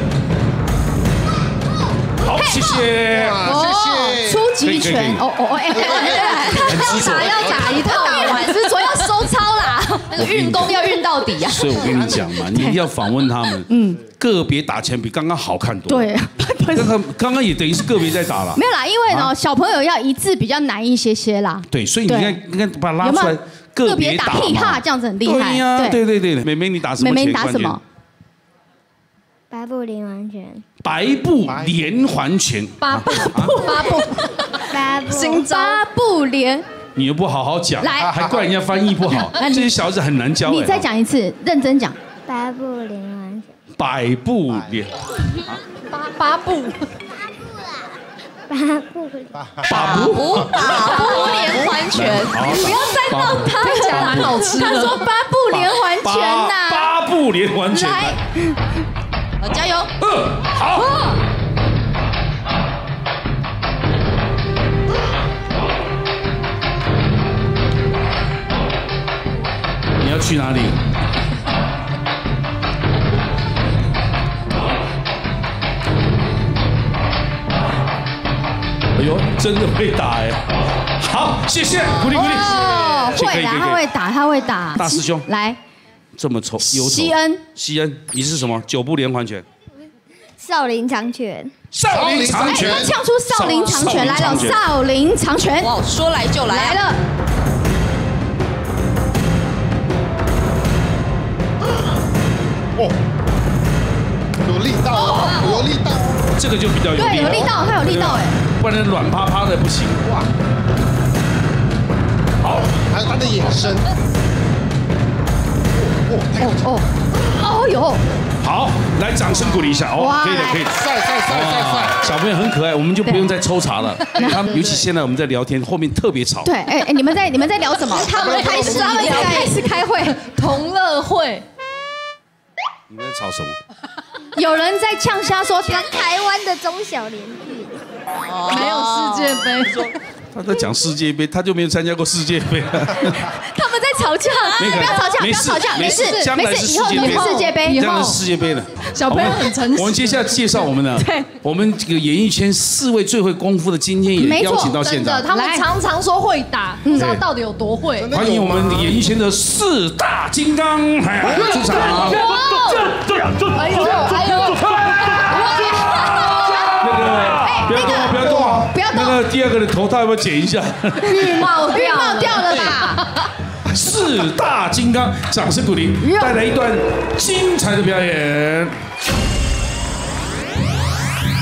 Speaker 1: 好，谢谢，
Speaker 8: 谢谢。
Speaker 2: 初级拳，哦哦哎，他打要打一套，打完执着要收操啦，那个运功要运到底呀。
Speaker 1: 所以我跟你讲嘛，你一定要访问他们，嗯，个别打拳比刚刚好看多。对，刚刚刚刚也等于是个别在打了。
Speaker 2: 没有啦，因为呢，小朋友要一致比较难一些些啦。
Speaker 1: 对，所以你应该应该把它拉出来。
Speaker 2: 个别打噼啪这样子很厉害。
Speaker 1: 对呀，对对对，妹妹你打什么？
Speaker 2: 妹妹你打什么？
Speaker 13: 八步连环拳。
Speaker 1: 白步连环拳。
Speaker 2: 八步八步
Speaker 13: 八步
Speaker 2: 新招八步连。
Speaker 1: 你又不好好讲，
Speaker 2: 来
Speaker 1: 还怪人家翻译不好，这些小孩子很难教。
Speaker 2: 你再讲一次，认真讲。
Speaker 13: 八步连环拳。
Speaker 1: 百步连。
Speaker 2: 八八步。
Speaker 13: 八步，
Speaker 1: 八步，
Speaker 2: 八步连环拳，不要再闹他讲蛮好吃的。他说八步连环拳呐，
Speaker 1: 八步连环拳，
Speaker 2: 来，加油，
Speaker 1: 嗯，好。你要去哪里？哎呦，真的会打哎！好，谢谢，鼓励鼓励。
Speaker 2: 哦，会打，他会打，他会打。
Speaker 1: 大师兄，
Speaker 2: 来，
Speaker 1: 这么丑，有
Speaker 2: 西恩，
Speaker 1: 西恩，你是什么？九步连环拳。
Speaker 13: 少林长拳。
Speaker 1: 少林长拳。
Speaker 2: 他呛出少林长拳来了，少林长拳。
Speaker 14: 哇，说来就来
Speaker 2: 来了。
Speaker 8: 哦，有力道，有力道。
Speaker 1: 这个就比较有力，
Speaker 2: 对，有力道，它有力道哎，
Speaker 1: 不然软趴趴的不行。哇，好，
Speaker 8: 还有他的眼神，
Speaker 2: 哦哦哦哟，
Speaker 1: 好，来掌声鼓励一下哦，可以的，可以的，
Speaker 8: 帅帅帅帅帅，
Speaker 1: 小朋友很可爱，我们就不用再抽查了。他们尤其现在我们在聊天，后面特别吵。
Speaker 2: 对，哎哎，你们在你们在聊什么？他们开始他们开始开会，同乐会。
Speaker 1: 你们在吵什么？
Speaker 2: 有人在呛瞎说
Speaker 13: 全台湾的中小联运，
Speaker 2: 没有世界杯。
Speaker 1: 他在讲世界杯，他就没有参加过世界杯。
Speaker 2: 他们在吵架，不要吵架，不要吵架，
Speaker 1: 没事，
Speaker 2: 没
Speaker 1: 没事，
Speaker 2: 事，以后以后世界杯，
Speaker 1: 这样是世界杯的。
Speaker 2: 小朋友很诚实。
Speaker 1: 我们接下来介绍我们的，
Speaker 2: 对，
Speaker 1: 我们这个演艺圈四位最会功夫的，今天也邀请到现场。
Speaker 15: 他们常常说会打，不知道到底有多会。
Speaker 1: 欢迎我们演艺圈的四大金刚，出场。
Speaker 15: 哎呦，哎呦。
Speaker 1: 不要动啊！不要动啊！
Speaker 2: 不要动。
Speaker 1: 那个第二个的头套要不要剪一下？
Speaker 2: 浴帽浴帽掉了吧？
Speaker 1: 四大金刚，掌声鼓励，带来一段精彩的表演。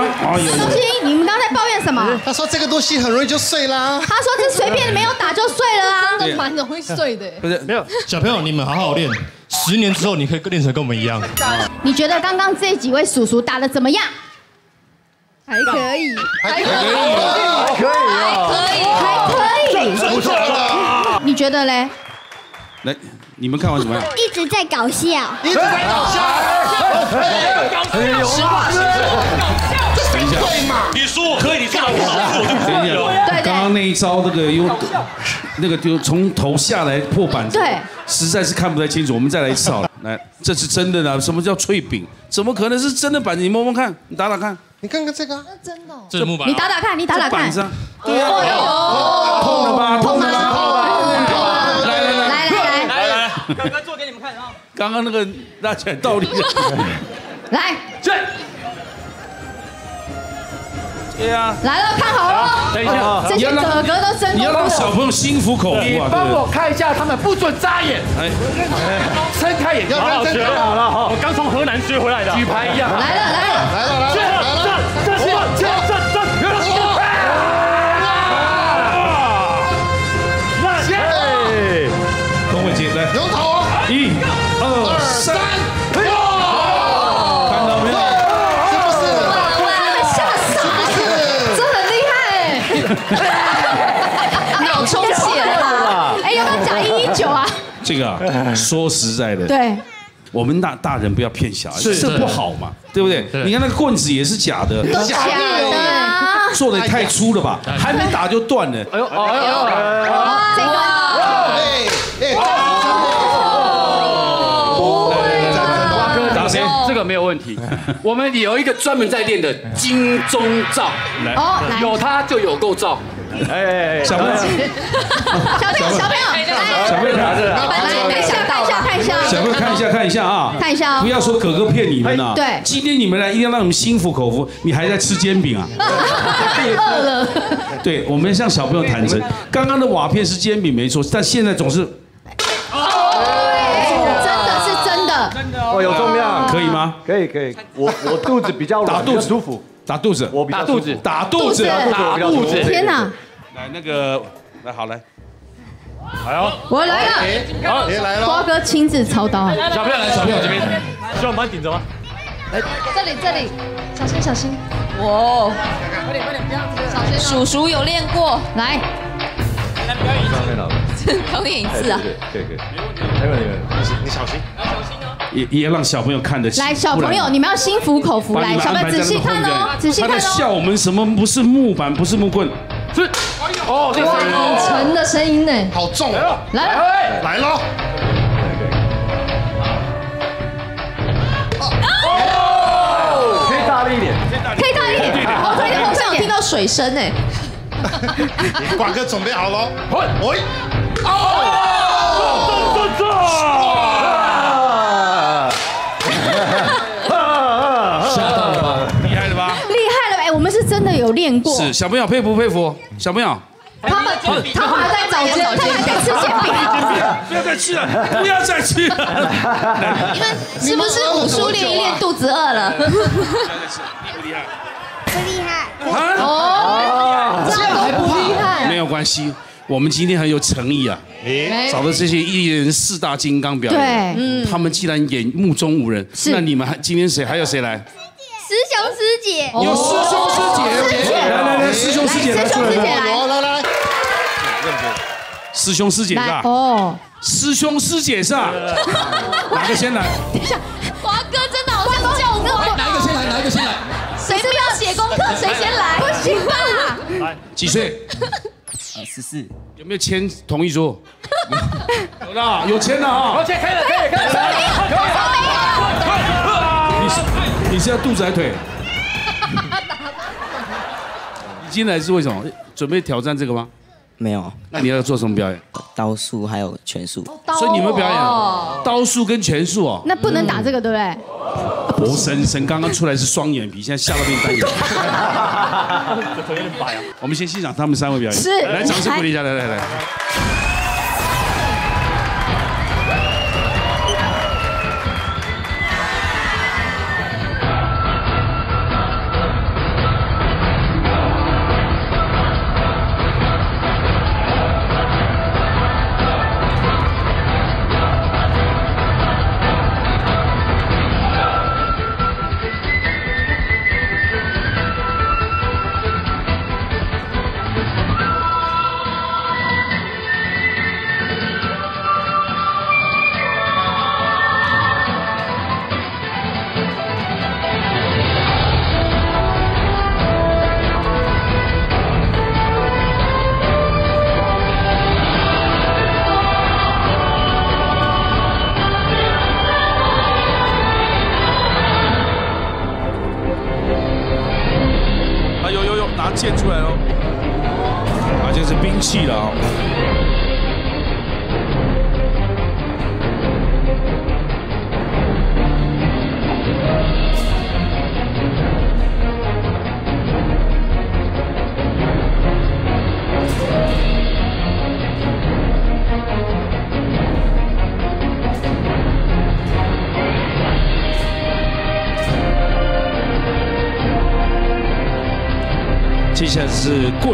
Speaker 1: 哎呦，
Speaker 2: 东西，你们刚刚在抱怨什么？
Speaker 8: 他说这个东西很容易就碎啦。
Speaker 2: 他说这随便没有打就碎了啊。
Speaker 15: 真的蛮容易碎的。
Speaker 1: 不是
Speaker 5: 没有小朋友，你们好好练，十年之后你可以练成跟我们一样。
Speaker 2: 你觉得刚刚这几位叔叔打的怎么样？还可以，还可以，
Speaker 10: 还可以啊，
Speaker 2: 可以，还可以，
Speaker 8: 不错了。
Speaker 2: 你觉得嘞？
Speaker 1: 来，你们看完怎么样？
Speaker 13: 一直在搞笑，
Speaker 8: 一直在搞笑。
Speaker 10: 实话实说。
Speaker 1: 等一下，
Speaker 5: 你说我可以，你说我不好，我就不
Speaker 1: 等一下，刚刚那一招那个又那个就从头下来破板子，
Speaker 2: 对，
Speaker 1: 实在是看不太清楚。我们再来一次好了，来，这是真的呢？什么叫脆饼？怎么可能是真的板子？你摸摸看，你打打看。
Speaker 8: 你看看这个，
Speaker 15: 真的。
Speaker 5: 这是木板。
Speaker 2: 你打打看，你打打看。
Speaker 1: 板子，对啊，痛了吧？痛了吧？痛了。来来来
Speaker 2: 来来来
Speaker 6: 来，哥哥做给你们看啊。
Speaker 1: 刚刚那个拉起来倒立的，
Speaker 2: 来，
Speaker 1: 这。对啊，
Speaker 2: 来了，看好了。
Speaker 1: 等一下，
Speaker 2: 这些哥哥都真
Speaker 1: 你要让小朋友心服口服啊！
Speaker 3: 你帮我看一下，他们不准眨眼，
Speaker 1: 哎，
Speaker 3: 睁开眼睛。
Speaker 5: 好好学好了哈，我刚从河南学回来的，
Speaker 3: 举牌一样。
Speaker 2: 来了来了
Speaker 8: 来了来了来了，
Speaker 3: 这这这这这这，
Speaker 1: 龚伟杰来，
Speaker 8: 牛头，
Speaker 1: 一、二、三，看到没有？
Speaker 2: 脑充血了，哎，要不要讲一一九啊？
Speaker 1: 这个啊，说实在的，
Speaker 2: 对，
Speaker 1: 我们大大人不要骗小孩，
Speaker 5: 是
Speaker 1: 这不好嘛，对不对？你看那个棍子也是假的，
Speaker 2: 都假的啊，
Speaker 1: 做的也太粗了吧，还没打就断了。哎呦，哎呦，
Speaker 2: 这个，
Speaker 3: 瓜哥打谁？这个没有问题。我们有一个专门在练的金钟罩，
Speaker 2: 哦，来，
Speaker 3: 有它就有够罩。
Speaker 5: 哎，
Speaker 1: 小朋友，
Speaker 2: 小朋友，小朋友，
Speaker 1: 小朋友看，
Speaker 2: 来，来一下，看一下，看一下，
Speaker 1: 小朋友看一下，看一下啊，
Speaker 2: 看一下哦，
Speaker 1: 不要说哥哥骗你们啊。
Speaker 2: 对，
Speaker 1: 今天你们来一定要让你们心服口服，你还在吃煎饼啊？
Speaker 2: 饿了。
Speaker 1: 对，我们向小朋友坦诚，刚刚的瓦片是煎饼没错，但现在总是。
Speaker 2: 真的是真的，真的
Speaker 7: 哦，有重量，
Speaker 1: 可以吗？
Speaker 7: 可以可以，我我肚子比较
Speaker 1: 打肚子
Speaker 7: 舒服，
Speaker 1: 打肚子，
Speaker 7: 我比较舒服
Speaker 1: 打肚子，
Speaker 7: 打肚子，
Speaker 2: 天哪！
Speaker 1: 来那个，来好来，
Speaker 5: 来哦，
Speaker 2: 我来了，
Speaker 5: 好，
Speaker 8: 别来了，
Speaker 2: 瓜哥亲自操刀，
Speaker 5: 小朋友来，小朋友这边，需要帮你顶着吗？
Speaker 15: 来，这里这里，小心小心。哇，快点快点，不要小心。叔叔有练过，来，
Speaker 7: 来表演一次，
Speaker 15: 表演一次啊。
Speaker 7: 可以可以，没问题，没问题，你你小心，
Speaker 1: 小心哦。也也让小朋友看得起。
Speaker 2: 来，小朋友，你们要心服口服。来，小朋友仔细看哦，仔细看哦。
Speaker 1: 他在笑我们什么？不是木板，不是木棍，是
Speaker 15: 哦，这个好沉的声音呢，
Speaker 8: 好重，
Speaker 2: 来了，
Speaker 8: 来了。
Speaker 7: 哦，可以大力一点，
Speaker 2: 可以大力一点。我昨天好像有听到水声哎。
Speaker 8: 瓜哥准备好了，喂，
Speaker 5: 哦，这这这，
Speaker 3: 吓到了吧？
Speaker 1: 厉害了吧？
Speaker 2: 厉害了，哎，我们是真的有练过。
Speaker 1: 是小朋友佩服佩服，小朋友。
Speaker 2: 他们他们还在找煎，他们在吃煎饼。
Speaker 1: 不要再吃了，不要再吃了。
Speaker 2: 你们是不是武术练一练肚子饿了？
Speaker 1: 不要再吃，厉不厉害？
Speaker 13: 不厉害。
Speaker 2: 哦，这样还不厉害？
Speaker 1: 没有关系，我们今天很有诚意啊。找的这些艺人四大金刚表演，
Speaker 2: 对，嗯，
Speaker 1: 他们既然演目中无人，那你们还今天谁还有谁来？
Speaker 13: 师兄师姐，
Speaker 1: 有师兄师姐，来来来，师兄师姐来出来，
Speaker 8: 来来来，
Speaker 1: 师兄师姐是吧？
Speaker 2: 哦，
Speaker 1: 师兄师姐是吧？哪个先来？
Speaker 2: 等一下，
Speaker 15: 华哥真的好像教过，
Speaker 3: 哪一个先来？哪一个先来？
Speaker 15: 谁都要写功课，谁先来？
Speaker 2: 不行吧？
Speaker 1: 来，几岁？
Speaker 3: 呃，十四。
Speaker 1: 有没有签同意书？有啦，有签了啊！
Speaker 3: 好，签可以了，可以，可以，可以。
Speaker 1: 你是你是要肚子还是腿？你进来是为什么？准备挑战这个吗？
Speaker 14: 没有。
Speaker 1: 那你要做什么表演？
Speaker 14: 刀术还有拳术。
Speaker 1: 所以你们表演刀术跟拳术哦。
Speaker 2: 那不能打这个，对不对？
Speaker 1: 博神神刚刚出来是双眼皮，现在吓到变单眼。
Speaker 5: 这腿有点白啊。
Speaker 1: 我们先欣赏他们三位表演。
Speaker 2: 是。
Speaker 1: 来，掌声鼓励一下，来来来。 拿剑出来喽！啊，这是兵器了啊。接下来是棍，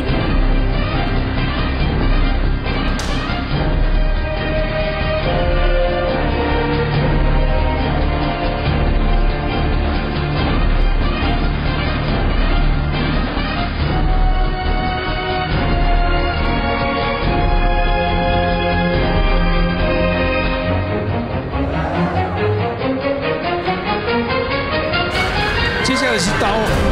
Speaker 1: 接下来是刀。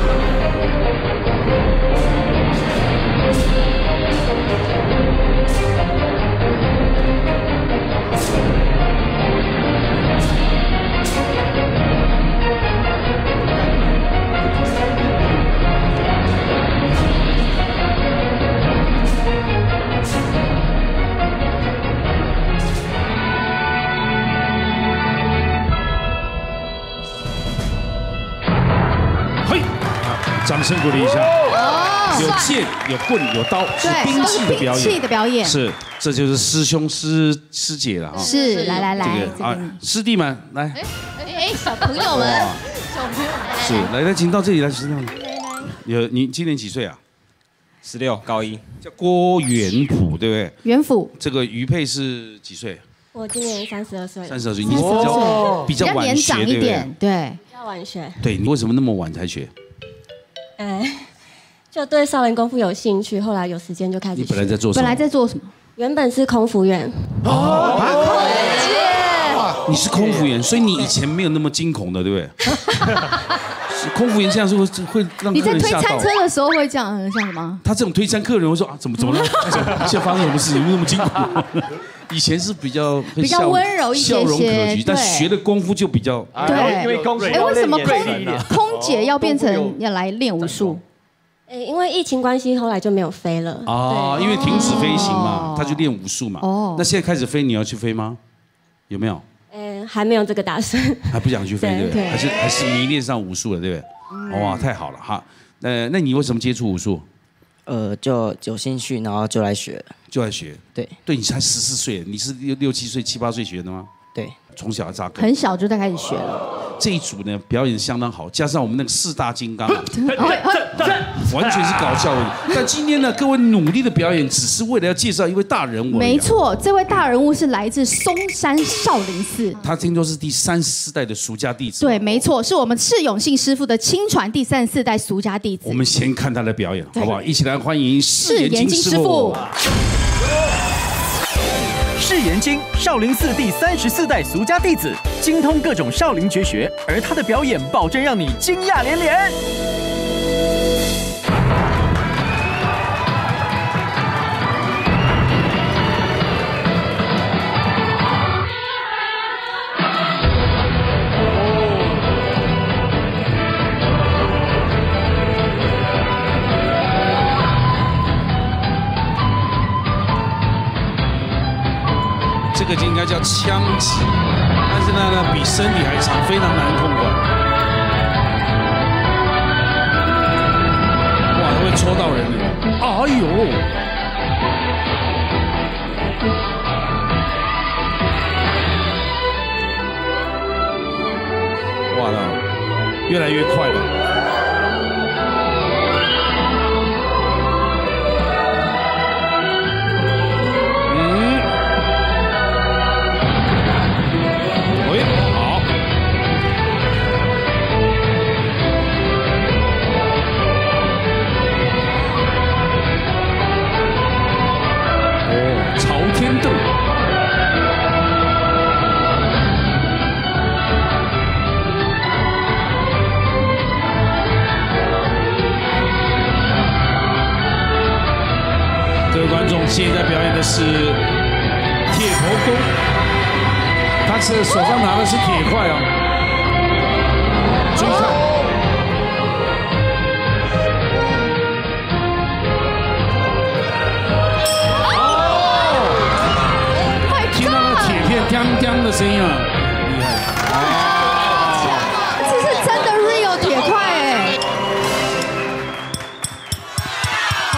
Speaker 1: 掌声鼓励一下。
Speaker 2: 哦，
Speaker 1: 有剑、有棍、有刀，是兵器的表演。
Speaker 2: 兵器的表演
Speaker 1: 是，这就是师兄师师姐了啊。
Speaker 2: 是，来来来，
Speaker 1: 这个啊，师弟们来。
Speaker 2: 哎，小朋友们，小朋友们，
Speaker 1: 是，来来，请到这里来，师弟们。有你今年几岁啊？
Speaker 11: 十六，高一。
Speaker 1: 叫郭元普，对不对？
Speaker 2: 元辅。
Speaker 1: 这个于佩是几岁？
Speaker 16: 我今年三十二岁。
Speaker 1: 三十二岁，你比较比较晚学，对不对？
Speaker 2: 对，
Speaker 16: 比较晚学。
Speaker 1: 对你为什么那么晚才学？
Speaker 16: 哎，就对少林功夫有兴趣，后来有时间就开始。
Speaker 1: 你本来在做什么？
Speaker 2: 本来在做什么？
Speaker 16: 原本是空服员。
Speaker 1: 哦，你是空服员，所以你以前没有那么惊恐的，对不对？是空服员这样是会会让
Speaker 2: 你在推
Speaker 1: 客人吓到。
Speaker 2: 餐车的时候会这样，像什么？
Speaker 1: 他这种推餐客人会说啊，怎么怎么了？现在发生什么事情那么惊恐？以前是比较
Speaker 2: 比较温柔一些些，
Speaker 1: 笑容可掬，但学的功夫就比较
Speaker 2: 对，
Speaker 11: 因为空
Speaker 2: 哎，为什么空空姐要变成要来练武术？
Speaker 16: 哎，因为疫情关系，后来就没有飞了。
Speaker 1: 啊，因为停止飞行嘛，他就练武术嘛。哦，那现在开始飞，你要去飞吗？有没有？
Speaker 16: 哎，还没有这个打算。
Speaker 1: 还不想去飞，对不对？还是还是迷恋上武术了，对不对？哇，太好了哈。呃，那你为什么接触武术？
Speaker 14: 呃，就有兴趣，然后就来学，
Speaker 1: 就来学。对，对你才十四岁，你是六六七岁、七八岁学的吗？
Speaker 14: 对，
Speaker 1: 从小扎根，
Speaker 2: 很小就在开始学了。
Speaker 1: 这一组呢表演相当好，加上我们那个四大金刚，完全是搞笑的。但今天呢，各位努力的表演，只是为了要介绍一位大人物。
Speaker 2: 没错，这位大人物是来自嵩山少林寺，
Speaker 1: 他听说是第三十四代的俗家弟子。
Speaker 2: 对，没错，是我们释永信师傅的亲传第三十四代俗家弟子。
Speaker 1: 我们先看他的表演，好不好？一起来欢迎释延经师傅。
Speaker 4: 释延经，少林寺第三十四代俗家弟子，精通各种少林绝学，而他的表演保证让你惊讶连连。
Speaker 1: 这个就应该叫枪击，但是呢呢比身体还长，非常难控管。哇，会戳到人的，哎呦！哇的，越来越快了。 各位观众，现在表演的是铁头功，他是手上拿的是铁块哦。注意看，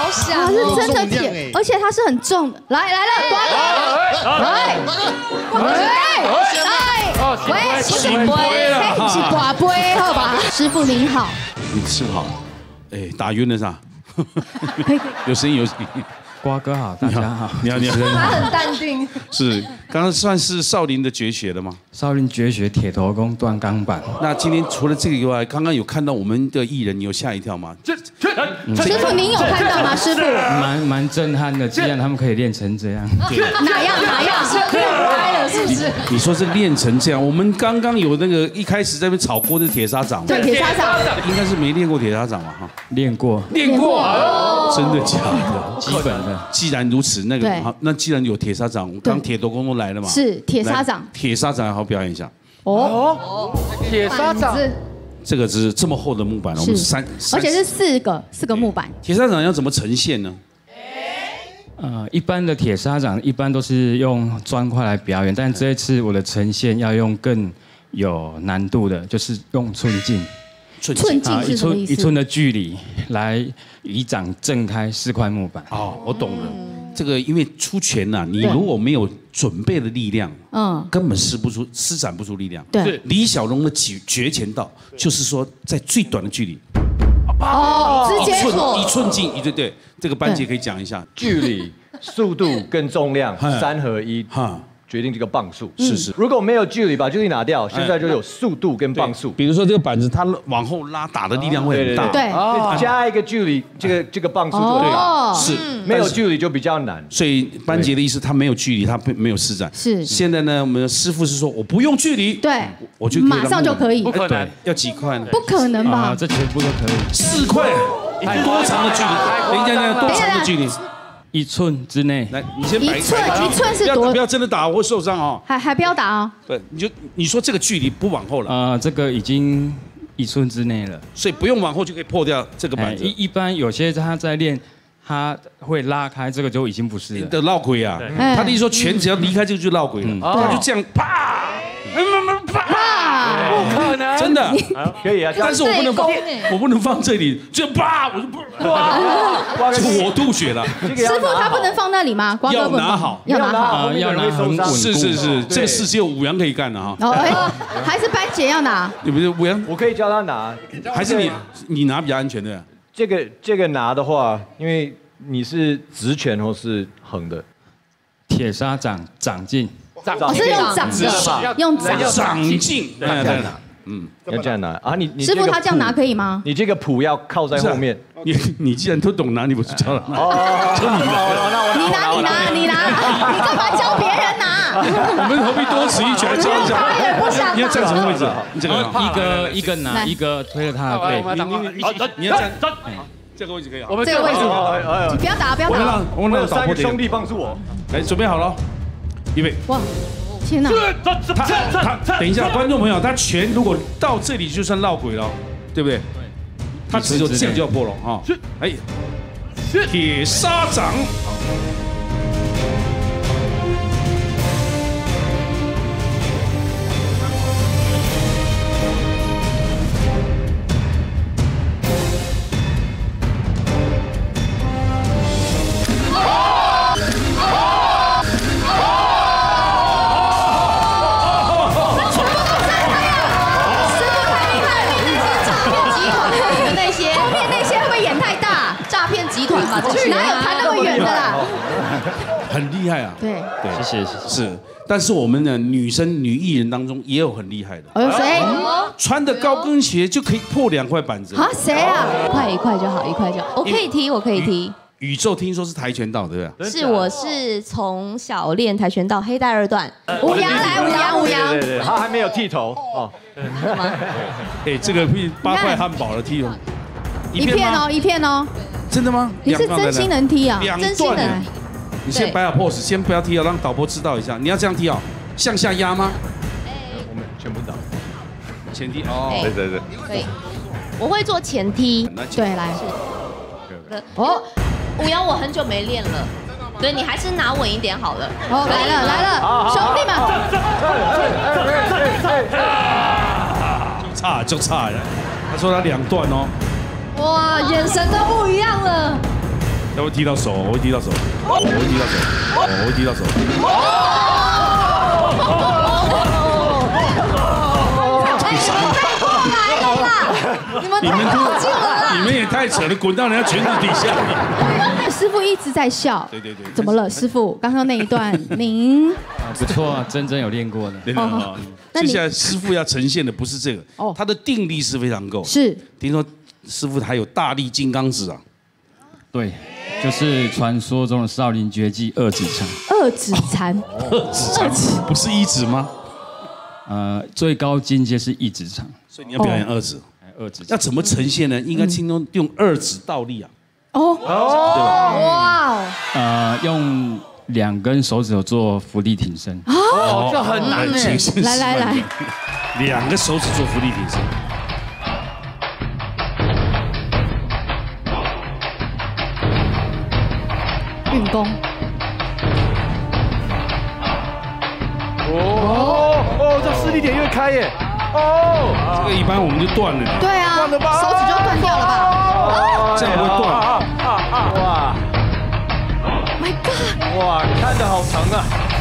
Speaker 15: 好想
Speaker 2: 它
Speaker 15: 哦，
Speaker 2: 是真的铁，而且它是很重的。来来了，瓜哥，来，喂，来，喂，不是杯，嘿，是挂杯，好吧？师傅您好，
Speaker 1: 你吃好，哎，打晕了是吧？有声音有声音。
Speaker 17: 瓜哥好，大家好，
Speaker 1: 你好你好，
Speaker 15: 他很淡定。
Speaker 1: 是，刚刚算是少林的绝学了吗？
Speaker 17: 少林绝学铁头功断钢板。
Speaker 1: 那今天除了这个以外，刚刚有看到我们的艺人，你有吓一跳吗？这这
Speaker 2: 师傅您有看到吗？师傅，
Speaker 17: 蛮蛮震撼的，既然他们可以练成这样，
Speaker 2: 哪样哪样？
Speaker 15: 练歪了是不是？
Speaker 1: 你说是练成这样，我们刚刚有那个一开始在那边炒锅的铁砂掌，
Speaker 2: 对，铁砂掌
Speaker 1: 应该是没练过铁砂掌嘛哈？
Speaker 17: 练过，
Speaker 1: 练过，真的假的？
Speaker 17: 基本的。
Speaker 1: 既然如此，那个
Speaker 2: 对
Speaker 1: 好，那既然有铁砂掌，刚铁头功都来了嘛，
Speaker 2: 是铁砂掌，
Speaker 1: 铁砂掌好表演一下。
Speaker 2: 哦，
Speaker 4: 铁砂掌，
Speaker 1: 这个是这么厚的木板，我们三，
Speaker 2: 而且是四个四个木板。
Speaker 1: 铁砂掌要怎么呈现呢？
Speaker 17: 呃，一般的铁砂掌一般都是用砖块来表演，但这一次我的呈现要用更有难度的，就是用寸劲。
Speaker 2: 寸劲是什么意思？
Speaker 17: 一寸的距离来以掌震开四块木板。
Speaker 1: 哦，我懂了。这个因为出拳呐，你如果没有准备的力量，嗯，根本施不出、施展不出力量。
Speaker 2: 对，
Speaker 1: 李小龙的绝绝拳道就是说，在最短的距离，
Speaker 2: 哦，直接
Speaker 1: 一寸一寸劲，对对，这个班姐可以讲一下，
Speaker 7: 距离、速度跟重量三合一，哈。决定这个磅数
Speaker 1: 是是，
Speaker 7: 如果没有距离，把距离拿掉，现在就有速度跟磅数。
Speaker 1: 比如说这个板子，它往后拉打的力量会很大，
Speaker 2: 对，
Speaker 7: 加一个距离，这个这个磅数就大。
Speaker 1: 是，
Speaker 7: 没有距离就比较难。
Speaker 1: 所以班杰的意思，他没有距离，他没有施展。
Speaker 2: 是。
Speaker 1: 现在呢，我们的师傅是说，我不用距离，
Speaker 2: 对，
Speaker 1: 我就
Speaker 2: 马上就可以。
Speaker 1: 不可能，要几块呢？
Speaker 2: 不可能吧？
Speaker 17: 这全部都可以。
Speaker 1: 四块，多长的距离？等一下，等一下，多长的距离？
Speaker 17: 一寸之内，
Speaker 1: 来，你先摆
Speaker 2: 一寸，一寸是多？
Speaker 1: 不要真的打，我会受伤哦。
Speaker 2: 还还不要打哦。
Speaker 1: 对，你就你说这个距离不往后了。
Speaker 17: 啊，这个已经一寸之内了，
Speaker 1: 所以不用往后就可以破掉这个板子。
Speaker 17: 一一般有些他在练，他会拉开，这个就已经不是了。
Speaker 1: 的绕鬼啊，他的意思说拳只要离开这个就绕鬼了，他就这样啪，啪，
Speaker 4: 不可能，
Speaker 1: 真的
Speaker 7: 可以啊。
Speaker 1: 但是我不能放，我不能放这里，就啪，我就不，哇，我吐血了。
Speaker 2: 师傅他不能放那里吗？
Speaker 1: 要拿好，
Speaker 2: 要拿好，
Speaker 17: 要拿很稳固。
Speaker 1: 是是是，这个事只有五羊可以干的哈。
Speaker 2: 哦，哎，还是班姐要拿？
Speaker 1: 你不是五羊？
Speaker 7: 我可以教他拿，
Speaker 1: 还是你你拿比较安全的？
Speaker 7: 这个这个拿的话，因为你是直拳或是横的，
Speaker 17: 铁砂掌掌劲。
Speaker 2: 我是用掌的，用掌
Speaker 1: 掌劲，
Speaker 7: 这样拿，嗯，要这样拿啊！你你
Speaker 2: 师傅他这样拿可以吗？
Speaker 7: 你这个谱要靠在后面。
Speaker 1: 你你既然都懂拿，你不是教他拿？教你
Speaker 2: 拿，你拿你拿你拿，你干嘛教别人拿？
Speaker 1: 我们何必多此一举来教一下？
Speaker 2: 他也不想。
Speaker 1: 你要站什么位置？你这个
Speaker 17: 一个一个拿，一个推了他的背。
Speaker 1: 你你你你要站这个位置可以啊。
Speaker 2: 我们这个位置，你不要打不要打。
Speaker 1: 我们
Speaker 7: 三个兄弟帮助我。
Speaker 1: 来，准备好了。预备！
Speaker 2: 哇，天哪！
Speaker 1: 他他等一下，观众朋友，他拳如果到这里就算闹鬼了，对不对？他只有这样就要破了啊！哎，铁砂掌。
Speaker 2: 哪有弹那么远的啦？
Speaker 1: 很厉害啊！
Speaker 2: 对
Speaker 1: 对，
Speaker 17: 谢谢谢谢。
Speaker 1: 是，但是我们的女生女艺人当中也有很厉害的。
Speaker 2: 呃，谁？
Speaker 1: 穿的高跟鞋就可以破两块板子
Speaker 2: 啊？谁啊？
Speaker 9: 一块一块就好，一块就好。我可以踢，我可以踢。
Speaker 1: 宇宙听说是跆拳道，对不对？
Speaker 9: 是，我是从小练跆拳道，黑带二段。五羊来，五羊，五羊。
Speaker 7: 对对对，他还没有剃头哦。
Speaker 1: 哎，这个八块汉堡的剃头，
Speaker 2: 一片哦，一片哦。
Speaker 1: 真的吗？
Speaker 2: 你是真心能踢啊？
Speaker 1: 真心的。你先摆好 pose， 先不要踢哦，让导播知道一下。你要这样踢哦，向下压吗？
Speaker 7: 我们全部倒。
Speaker 1: 前踢哦，
Speaker 9: 对对对，可以。我会做前踢。
Speaker 2: 对，来。
Speaker 9: 哦，五羊我很久没练了，对你还是拿稳一点好了。
Speaker 2: 哦，来了来了，兄
Speaker 1: 弟们。就差就差了，他说他两段哦。
Speaker 15: 哇，眼神都不一样了。
Speaker 1: 要不踢到手，我会踢到手，我会踢到手，我会踢到手。
Speaker 2: 你们
Speaker 1: 你们
Speaker 2: 太近了啦！
Speaker 1: 你们也太扯了，滚到人家裙子底下。
Speaker 2: 师傅一直在笑。
Speaker 1: 对对对。
Speaker 2: 怎么了，师傅？刚刚那一段您
Speaker 17: 不错啊，真真有练过的。
Speaker 1: 哦，接下来师傅要呈现的不是这个，哦，他的定力是非常够。
Speaker 2: 是。
Speaker 1: 听说师傅还有大力金刚指啊。
Speaker 17: 对，就是传说中的少林绝技二指禅。
Speaker 2: 二指禅。
Speaker 1: 二指禅不是一指吗？
Speaker 17: 呃，最高境界是一指禅。
Speaker 1: 所以你要表演二指。
Speaker 17: 二指
Speaker 1: 要怎么呈现呢？应该轻松用二指倒立啊。
Speaker 2: 哦，
Speaker 1: 对吧？
Speaker 2: 哇哦。
Speaker 17: 呃，用两根手指头做伏地挺身。
Speaker 2: 哦，
Speaker 1: 这很难哎。
Speaker 2: 来来来，
Speaker 1: 两个手指做伏地挺身。
Speaker 2: 运功。
Speaker 10: 哦哦，这施力点越开耶。哦，
Speaker 1: 这个一般我们就断了。
Speaker 2: 对啊，手指就断掉了吧？
Speaker 1: 这样会断。
Speaker 10: 哇
Speaker 2: ！My God！
Speaker 10: 哇，看得好长啊！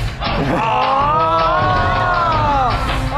Speaker 10: 啊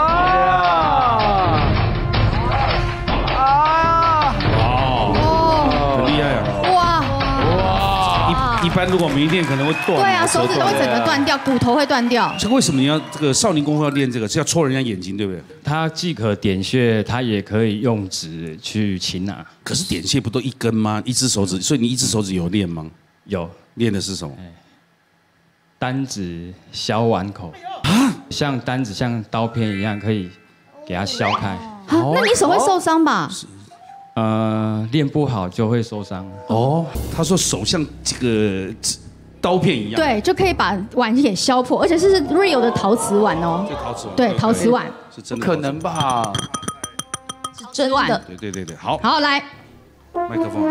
Speaker 10: 啊！
Speaker 1: 哦，很厉害啊！
Speaker 2: 哇
Speaker 1: 哇！一一般如果没练，可能会断。
Speaker 2: 对啊，手指都会整个断掉，骨头会断掉。
Speaker 1: 这为什么你要这个少林功夫要练这个？是要戳人家眼睛，对不对？
Speaker 17: 它既可点穴，它也可以用指去擒拿。
Speaker 1: 可是点穴不都一根吗？一只手指，所以你一只手指有练吗？
Speaker 17: 有，
Speaker 1: 练的是什么？
Speaker 17: 单指削碗口啊，像单子像刀片一样，可以给它削开。
Speaker 2: 啊，那你手会受伤吧？
Speaker 17: 呃，练不好就会受伤。
Speaker 1: 哦，他说手像这个刀片一样。
Speaker 2: 对，就可以把碗给削破，而且是 real 的陶瓷碗哦。
Speaker 1: 这陶瓷碗。
Speaker 2: 对，陶瓷碗。
Speaker 1: 是真的？
Speaker 10: 不可能吧？
Speaker 9: 是真的。
Speaker 1: 对对对对，好。
Speaker 2: 好，来。
Speaker 1: 麦克风。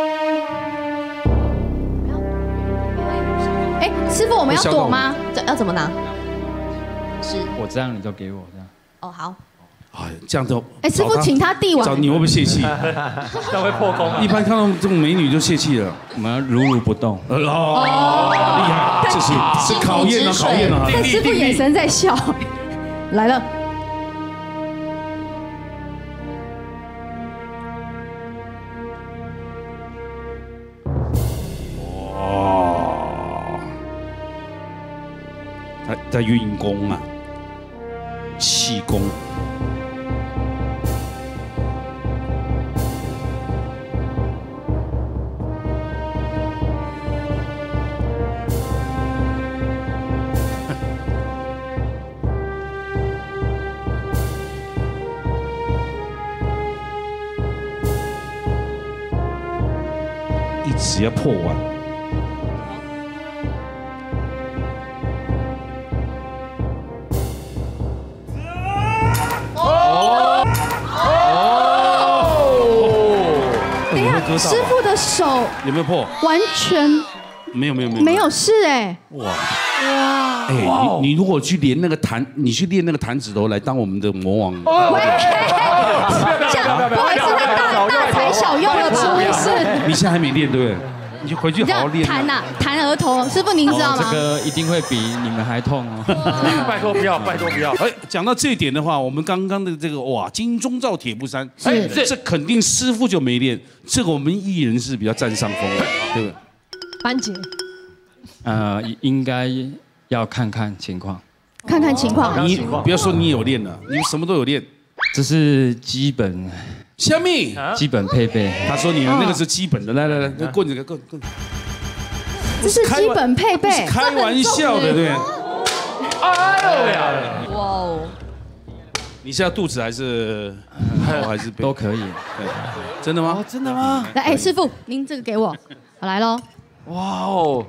Speaker 2: 哎，师傅，我们要躲吗？
Speaker 9: 这要怎么拿？是。
Speaker 17: 我这样你就给我这样。
Speaker 9: 哦，好。
Speaker 1: 哎，这样都。
Speaker 2: 哎，师傅，请他递碗。
Speaker 1: 找你会不会泄气？
Speaker 10: 这样会破功。
Speaker 1: 一般看到这种美女就泄气了。
Speaker 17: 我们要如如不动。
Speaker 1: 哦，厉害，这是是考验啊，考验啊。
Speaker 2: 看师傅眼神在笑。来了。在在运功啊，气功。一直要破碗。 师傅的手
Speaker 1: 有没有破？
Speaker 2: 完全
Speaker 1: 没有没有没有
Speaker 2: 没有事哎！
Speaker 1: 哇哇！哎，你你如果去练那个弹，你去练那个弹指头来当我们的魔王。
Speaker 2: 喂，这样不好意思，他大大材小用了，是不是？
Speaker 1: 你现在还没练对不对？你就回去好好练。
Speaker 2: 弹呐，弹额头，师傅您知道吗？
Speaker 17: 这个一定会比你们还痛哦！
Speaker 10: 拜托不要，拜托不要！
Speaker 1: 哎，讲到这一点的话，我们刚刚的这个哇，金钟罩铁布衫，
Speaker 2: 哎，
Speaker 1: 这肯定师傅就没练，这个我们艺人是比较占上风的，对不对？
Speaker 15: 班姐，
Speaker 17: 呃，应该要看看情况，
Speaker 2: 看看情况。
Speaker 1: 你不要说你有练了，你什么都有练，
Speaker 17: 这是基本。
Speaker 1: 虾米？
Speaker 17: 基本配备。
Speaker 1: 他说你的那个是基本的，来来来，那棍子给棍棍。
Speaker 2: 这是基本配备，
Speaker 1: 开玩笑的，对。
Speaker 10: 哎呦呀！
Speaker 9: 哇哦！
Speaker 1: 你现在肚子还是还是
Speaker 17: 都可以？
Speaker 1: 真的吗？
Speaker 10: 真的吗？
Speaker 2: 来，哎，师傅，您这个给我，好来喽。
Speaker 10: 哇哦！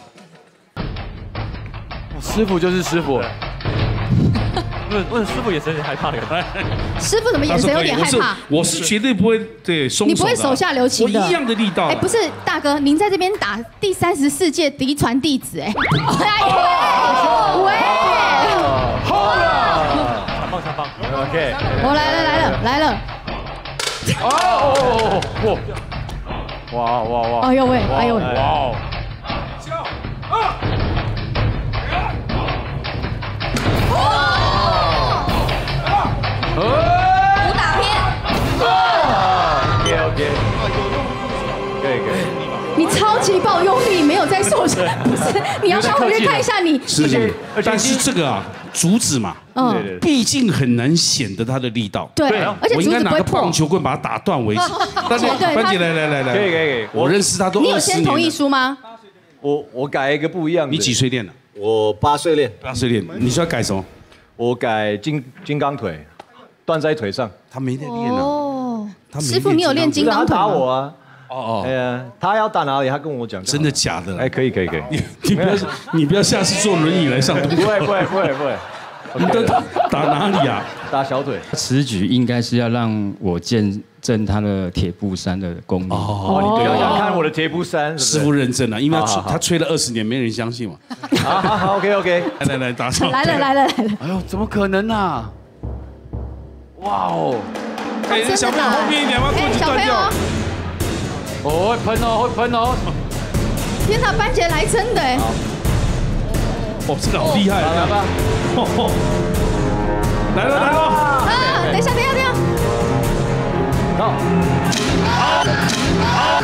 Speaker 10: 师傅就是师傅。问问师傅眼神有点害怕的。
Speaker 2: 师傅怎么眼神有点害怕？
Speaker 1: 我是绝对不会对松手的。
Speaker 2: 你不会手下留情的。
Speaker 1: 我一样的力道。
Speaker 2: 哎，不是大哥，您在这边打第三十四届嫡传弟子，哎。喂。
Speaker 10: 好了。长棒长棒。OK。
Speaker 2: 我来了来了来了。
Speaker 10: 哦哦哦！
Speaker 18: 哇哇哇！
Speaker 2: 哎呦喂，哎呦喂！
Speaker 18: 哇！
Speaker 15: 武打片。
Speaker 18: OK OK， 可以可以。
Speaker 2: 你超级爆用力，没有在受伤，不是？你要不要回去看一下你？
Speaker 1: 是，但是这个啊，竹子嘛，
Speaker 2: 嗯，
Speaker 1: 毕竟很难显得它的力道。
Speaker 2: 对，而且
Speaker 1: 我应该拿个
Speaker 2: 竹子不会破
Speaker 1: 棒球棍把它打断为止。但是
Speaker 2: 对
Speaker 1: 班姐来来来来，
Speaker 18: 可以可以可以，
Speaker 1: 我认识他都
Speaker 2: 你有
Speaker 1: 二十年
Speaker 2: 签同意
Speaker 1: 了。
Speaker 2: 书吗？
Speaker 18: 我我改一个不一样的。
Speaker 1: 你几岁练的？
Speaker 18: 我八岁练。
Speaker 1: 八岁练，你说要改什么？
Speaker 18: 我改金金刚腿，断在腿上。
Speaker 1: 他没在练啊。
Speaker 2: 哦，
Speaker 1: 他没
Speaker 2: 师傅，你有练金刚腿
Speaker 18: 他打
Speaker 2: 吗？
Speaker 18: 我啊。
Speaker 1: 哦哦，
Speaker 18: 哎呀，他要打哪里，他跟我讲。
Speaker 1: 真的假的？
Speaker 18: 哎，可以可以可以。
Speaker 1: 你你不要你不要下次坐轮椅来上。
Speaker 18: 不会不会不会不会。
Speaker 1: 你都打哪里啊？
Speaker 18: 打小腿。
Speaker 17: 此举应该是要让我见证他的铁布衫的功力。
Speaker 18: 哦，你不要想看我的铁布衫。
Speaker 1: 师傅认证了，因为他
Speaker 18: 好好好
Speaker 1: 他吹了二十年，没人相信嘛。
Speaker 18: 好好好 ，OK OK。
Speaker 1: 来来来，打手。
Speaker 2: 来了来了来了！
Speaker 18: 哎呦，怎么可能啊？哇哦！
Speaker 1: 哎，那小朋友后面一点，把棍子断掉。
Speaker 18: 哦，会喷哦，会喷哦！
Speaker 2: 天哪，班姐来真的哎！
Speaker 1: 哦，这个好厉害！
Speaker 18: 来吧，
Speaker 1: 来了来了！
Speaker 2: 啊，等一下等一下等一下！
Speaker 18: 到！
Speaker 1: 好，好，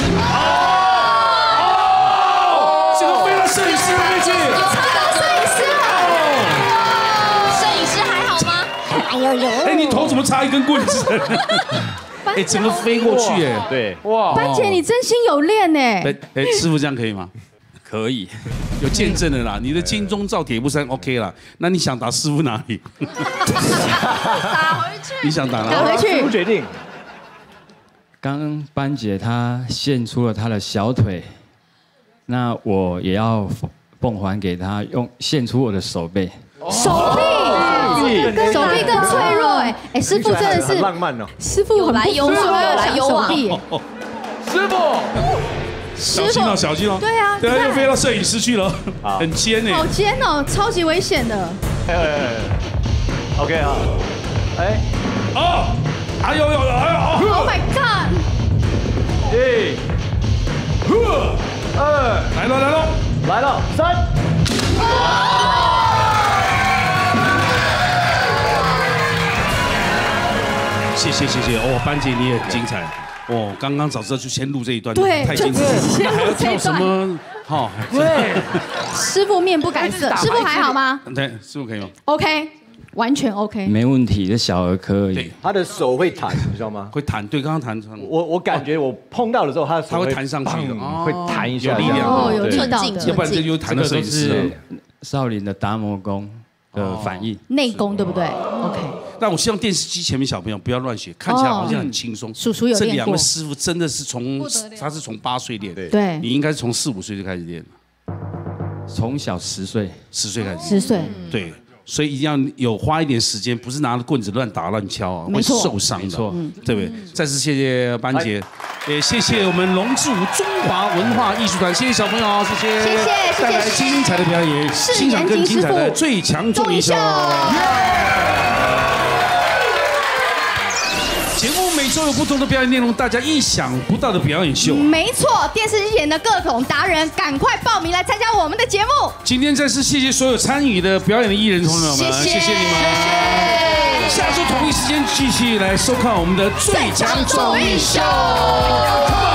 Speaker 1: 好！这个飞到摄影师那边去。
Speaker 15: 有看到摄影师了。摄影师还好吗？哎呦呦！
Speaker 1: 哎，你头怎么插一根棍子？哎，整个飞过去哎，
Speaker 18: 对，哇！
Speaker 2: 班姐，你真心有练哎！
Speaker 1: 哎哎，师傅这样可以吗？
Speaker 17: 可以，
Speaker 1: 有见证的啦。你的金钟罩铁布衫 OK 啦，那你想打师傅哪里？
Speaker 15: 打回去。
Speaker 1: 你想打哪里？
Speaker 2: 打回去。
Speaker 18: 不决定。
Speaker 17: 刚刚班姐她献出了她的小腿，那我也要奉还给她，用献出我的手背。
Speaker 2: 手臂，手臂更脆弱哎哎，师傅真的是
Speaker 18: 浪漫哦。
Speaker 2: 师傅很
Speaker 15: 来有往，有来有往。
Speaker 18: 师傅，
Speaker 1: 小心哦，小心哦。
Speaker 2: 对啊，
Speaker 1: 对啊，又飞到摄影师去了，很尖哎。
Speaker 2: 好尖哦，超级危险的。
Speaker 18: 哎 OK 啊，哎，
Speaker 1: 哦，哎呦呦，哎呦
Speaker 2: ！Oh my god！
Speaker 18: 一，二，
Speaker 1: 来了来了
Speaker 18: 来了，三。
Speaker 1: 谢谢谢谢哦，班姐你也很精彩哦。刚刚早知道就先录这一段，
Speaker 2: 对，
Speaker 1: 太精彩了。
Speaker 2: 先录
Speaker 1: 还要跳
Speaker 2: 这一段。
Speaker 1: 什么？好，
Speaker 2: 对。师傅面不改色，师傅还好吗？
Speaker 1: 对，师傅可以吗
Speaker 2: ？OK，完全 OK。
Speaker 17: 没问题，这小儿科而已。
Speaker 18: 他的手会弹，你知道吗？
Speaker 1: 会弹，对，刚刚弹。
Speaker 18: 我我感觉我碰到的时候，他的
Speaker 1: 他会弹上去的，
Speaker 18: 会弹一下，
Speaker 1: 有力量，
Speaker 2: 哦，有力道的。
Speaker 1: 要不然这就弹到摄影师。
Speaker 17: 少林的达摩功的反应，
Speaker 2: 内功对不对 ？OK。
Speaker 1: 但我希望电视机前面小朋友不要乱学，看起来好像很轻松。
Speaker 2: 叔叔有练过。
Speaker 1: 这两个师傅真的是从他是从八岁练，
Speaker 2: 对，
Speaker 1: 你应该是从四五岁就开始练了。
Speaker 17: 从小十岁，
Speaker 1: 十岁开始。
Speaker 2: 十岁。
Speaker 1: 对，所以一定要有花一点时间，不是拿着棍子乱打乱敲啊，会受伤的，对不对？再次谢谢班姐，也谢谢我们龙之舞中华文化艺术团，谢谢小朋友，谢谢，
Speaker 2: 谢谢，
Speaker 1: 带来精彩的表演，欣赏更精彩的最强综艺秀。节目每周有不同的表演内容，大家意想不到的表演秀。
Speaker 2: 没错，电视机前的各种达人，赶快报名来参加我们的节目。
Speaker 1: 今天再次谢谢所有参与的表演的艺人同学们，谢谢你们。下周同一时间继续来收看我们的最强综艺秀。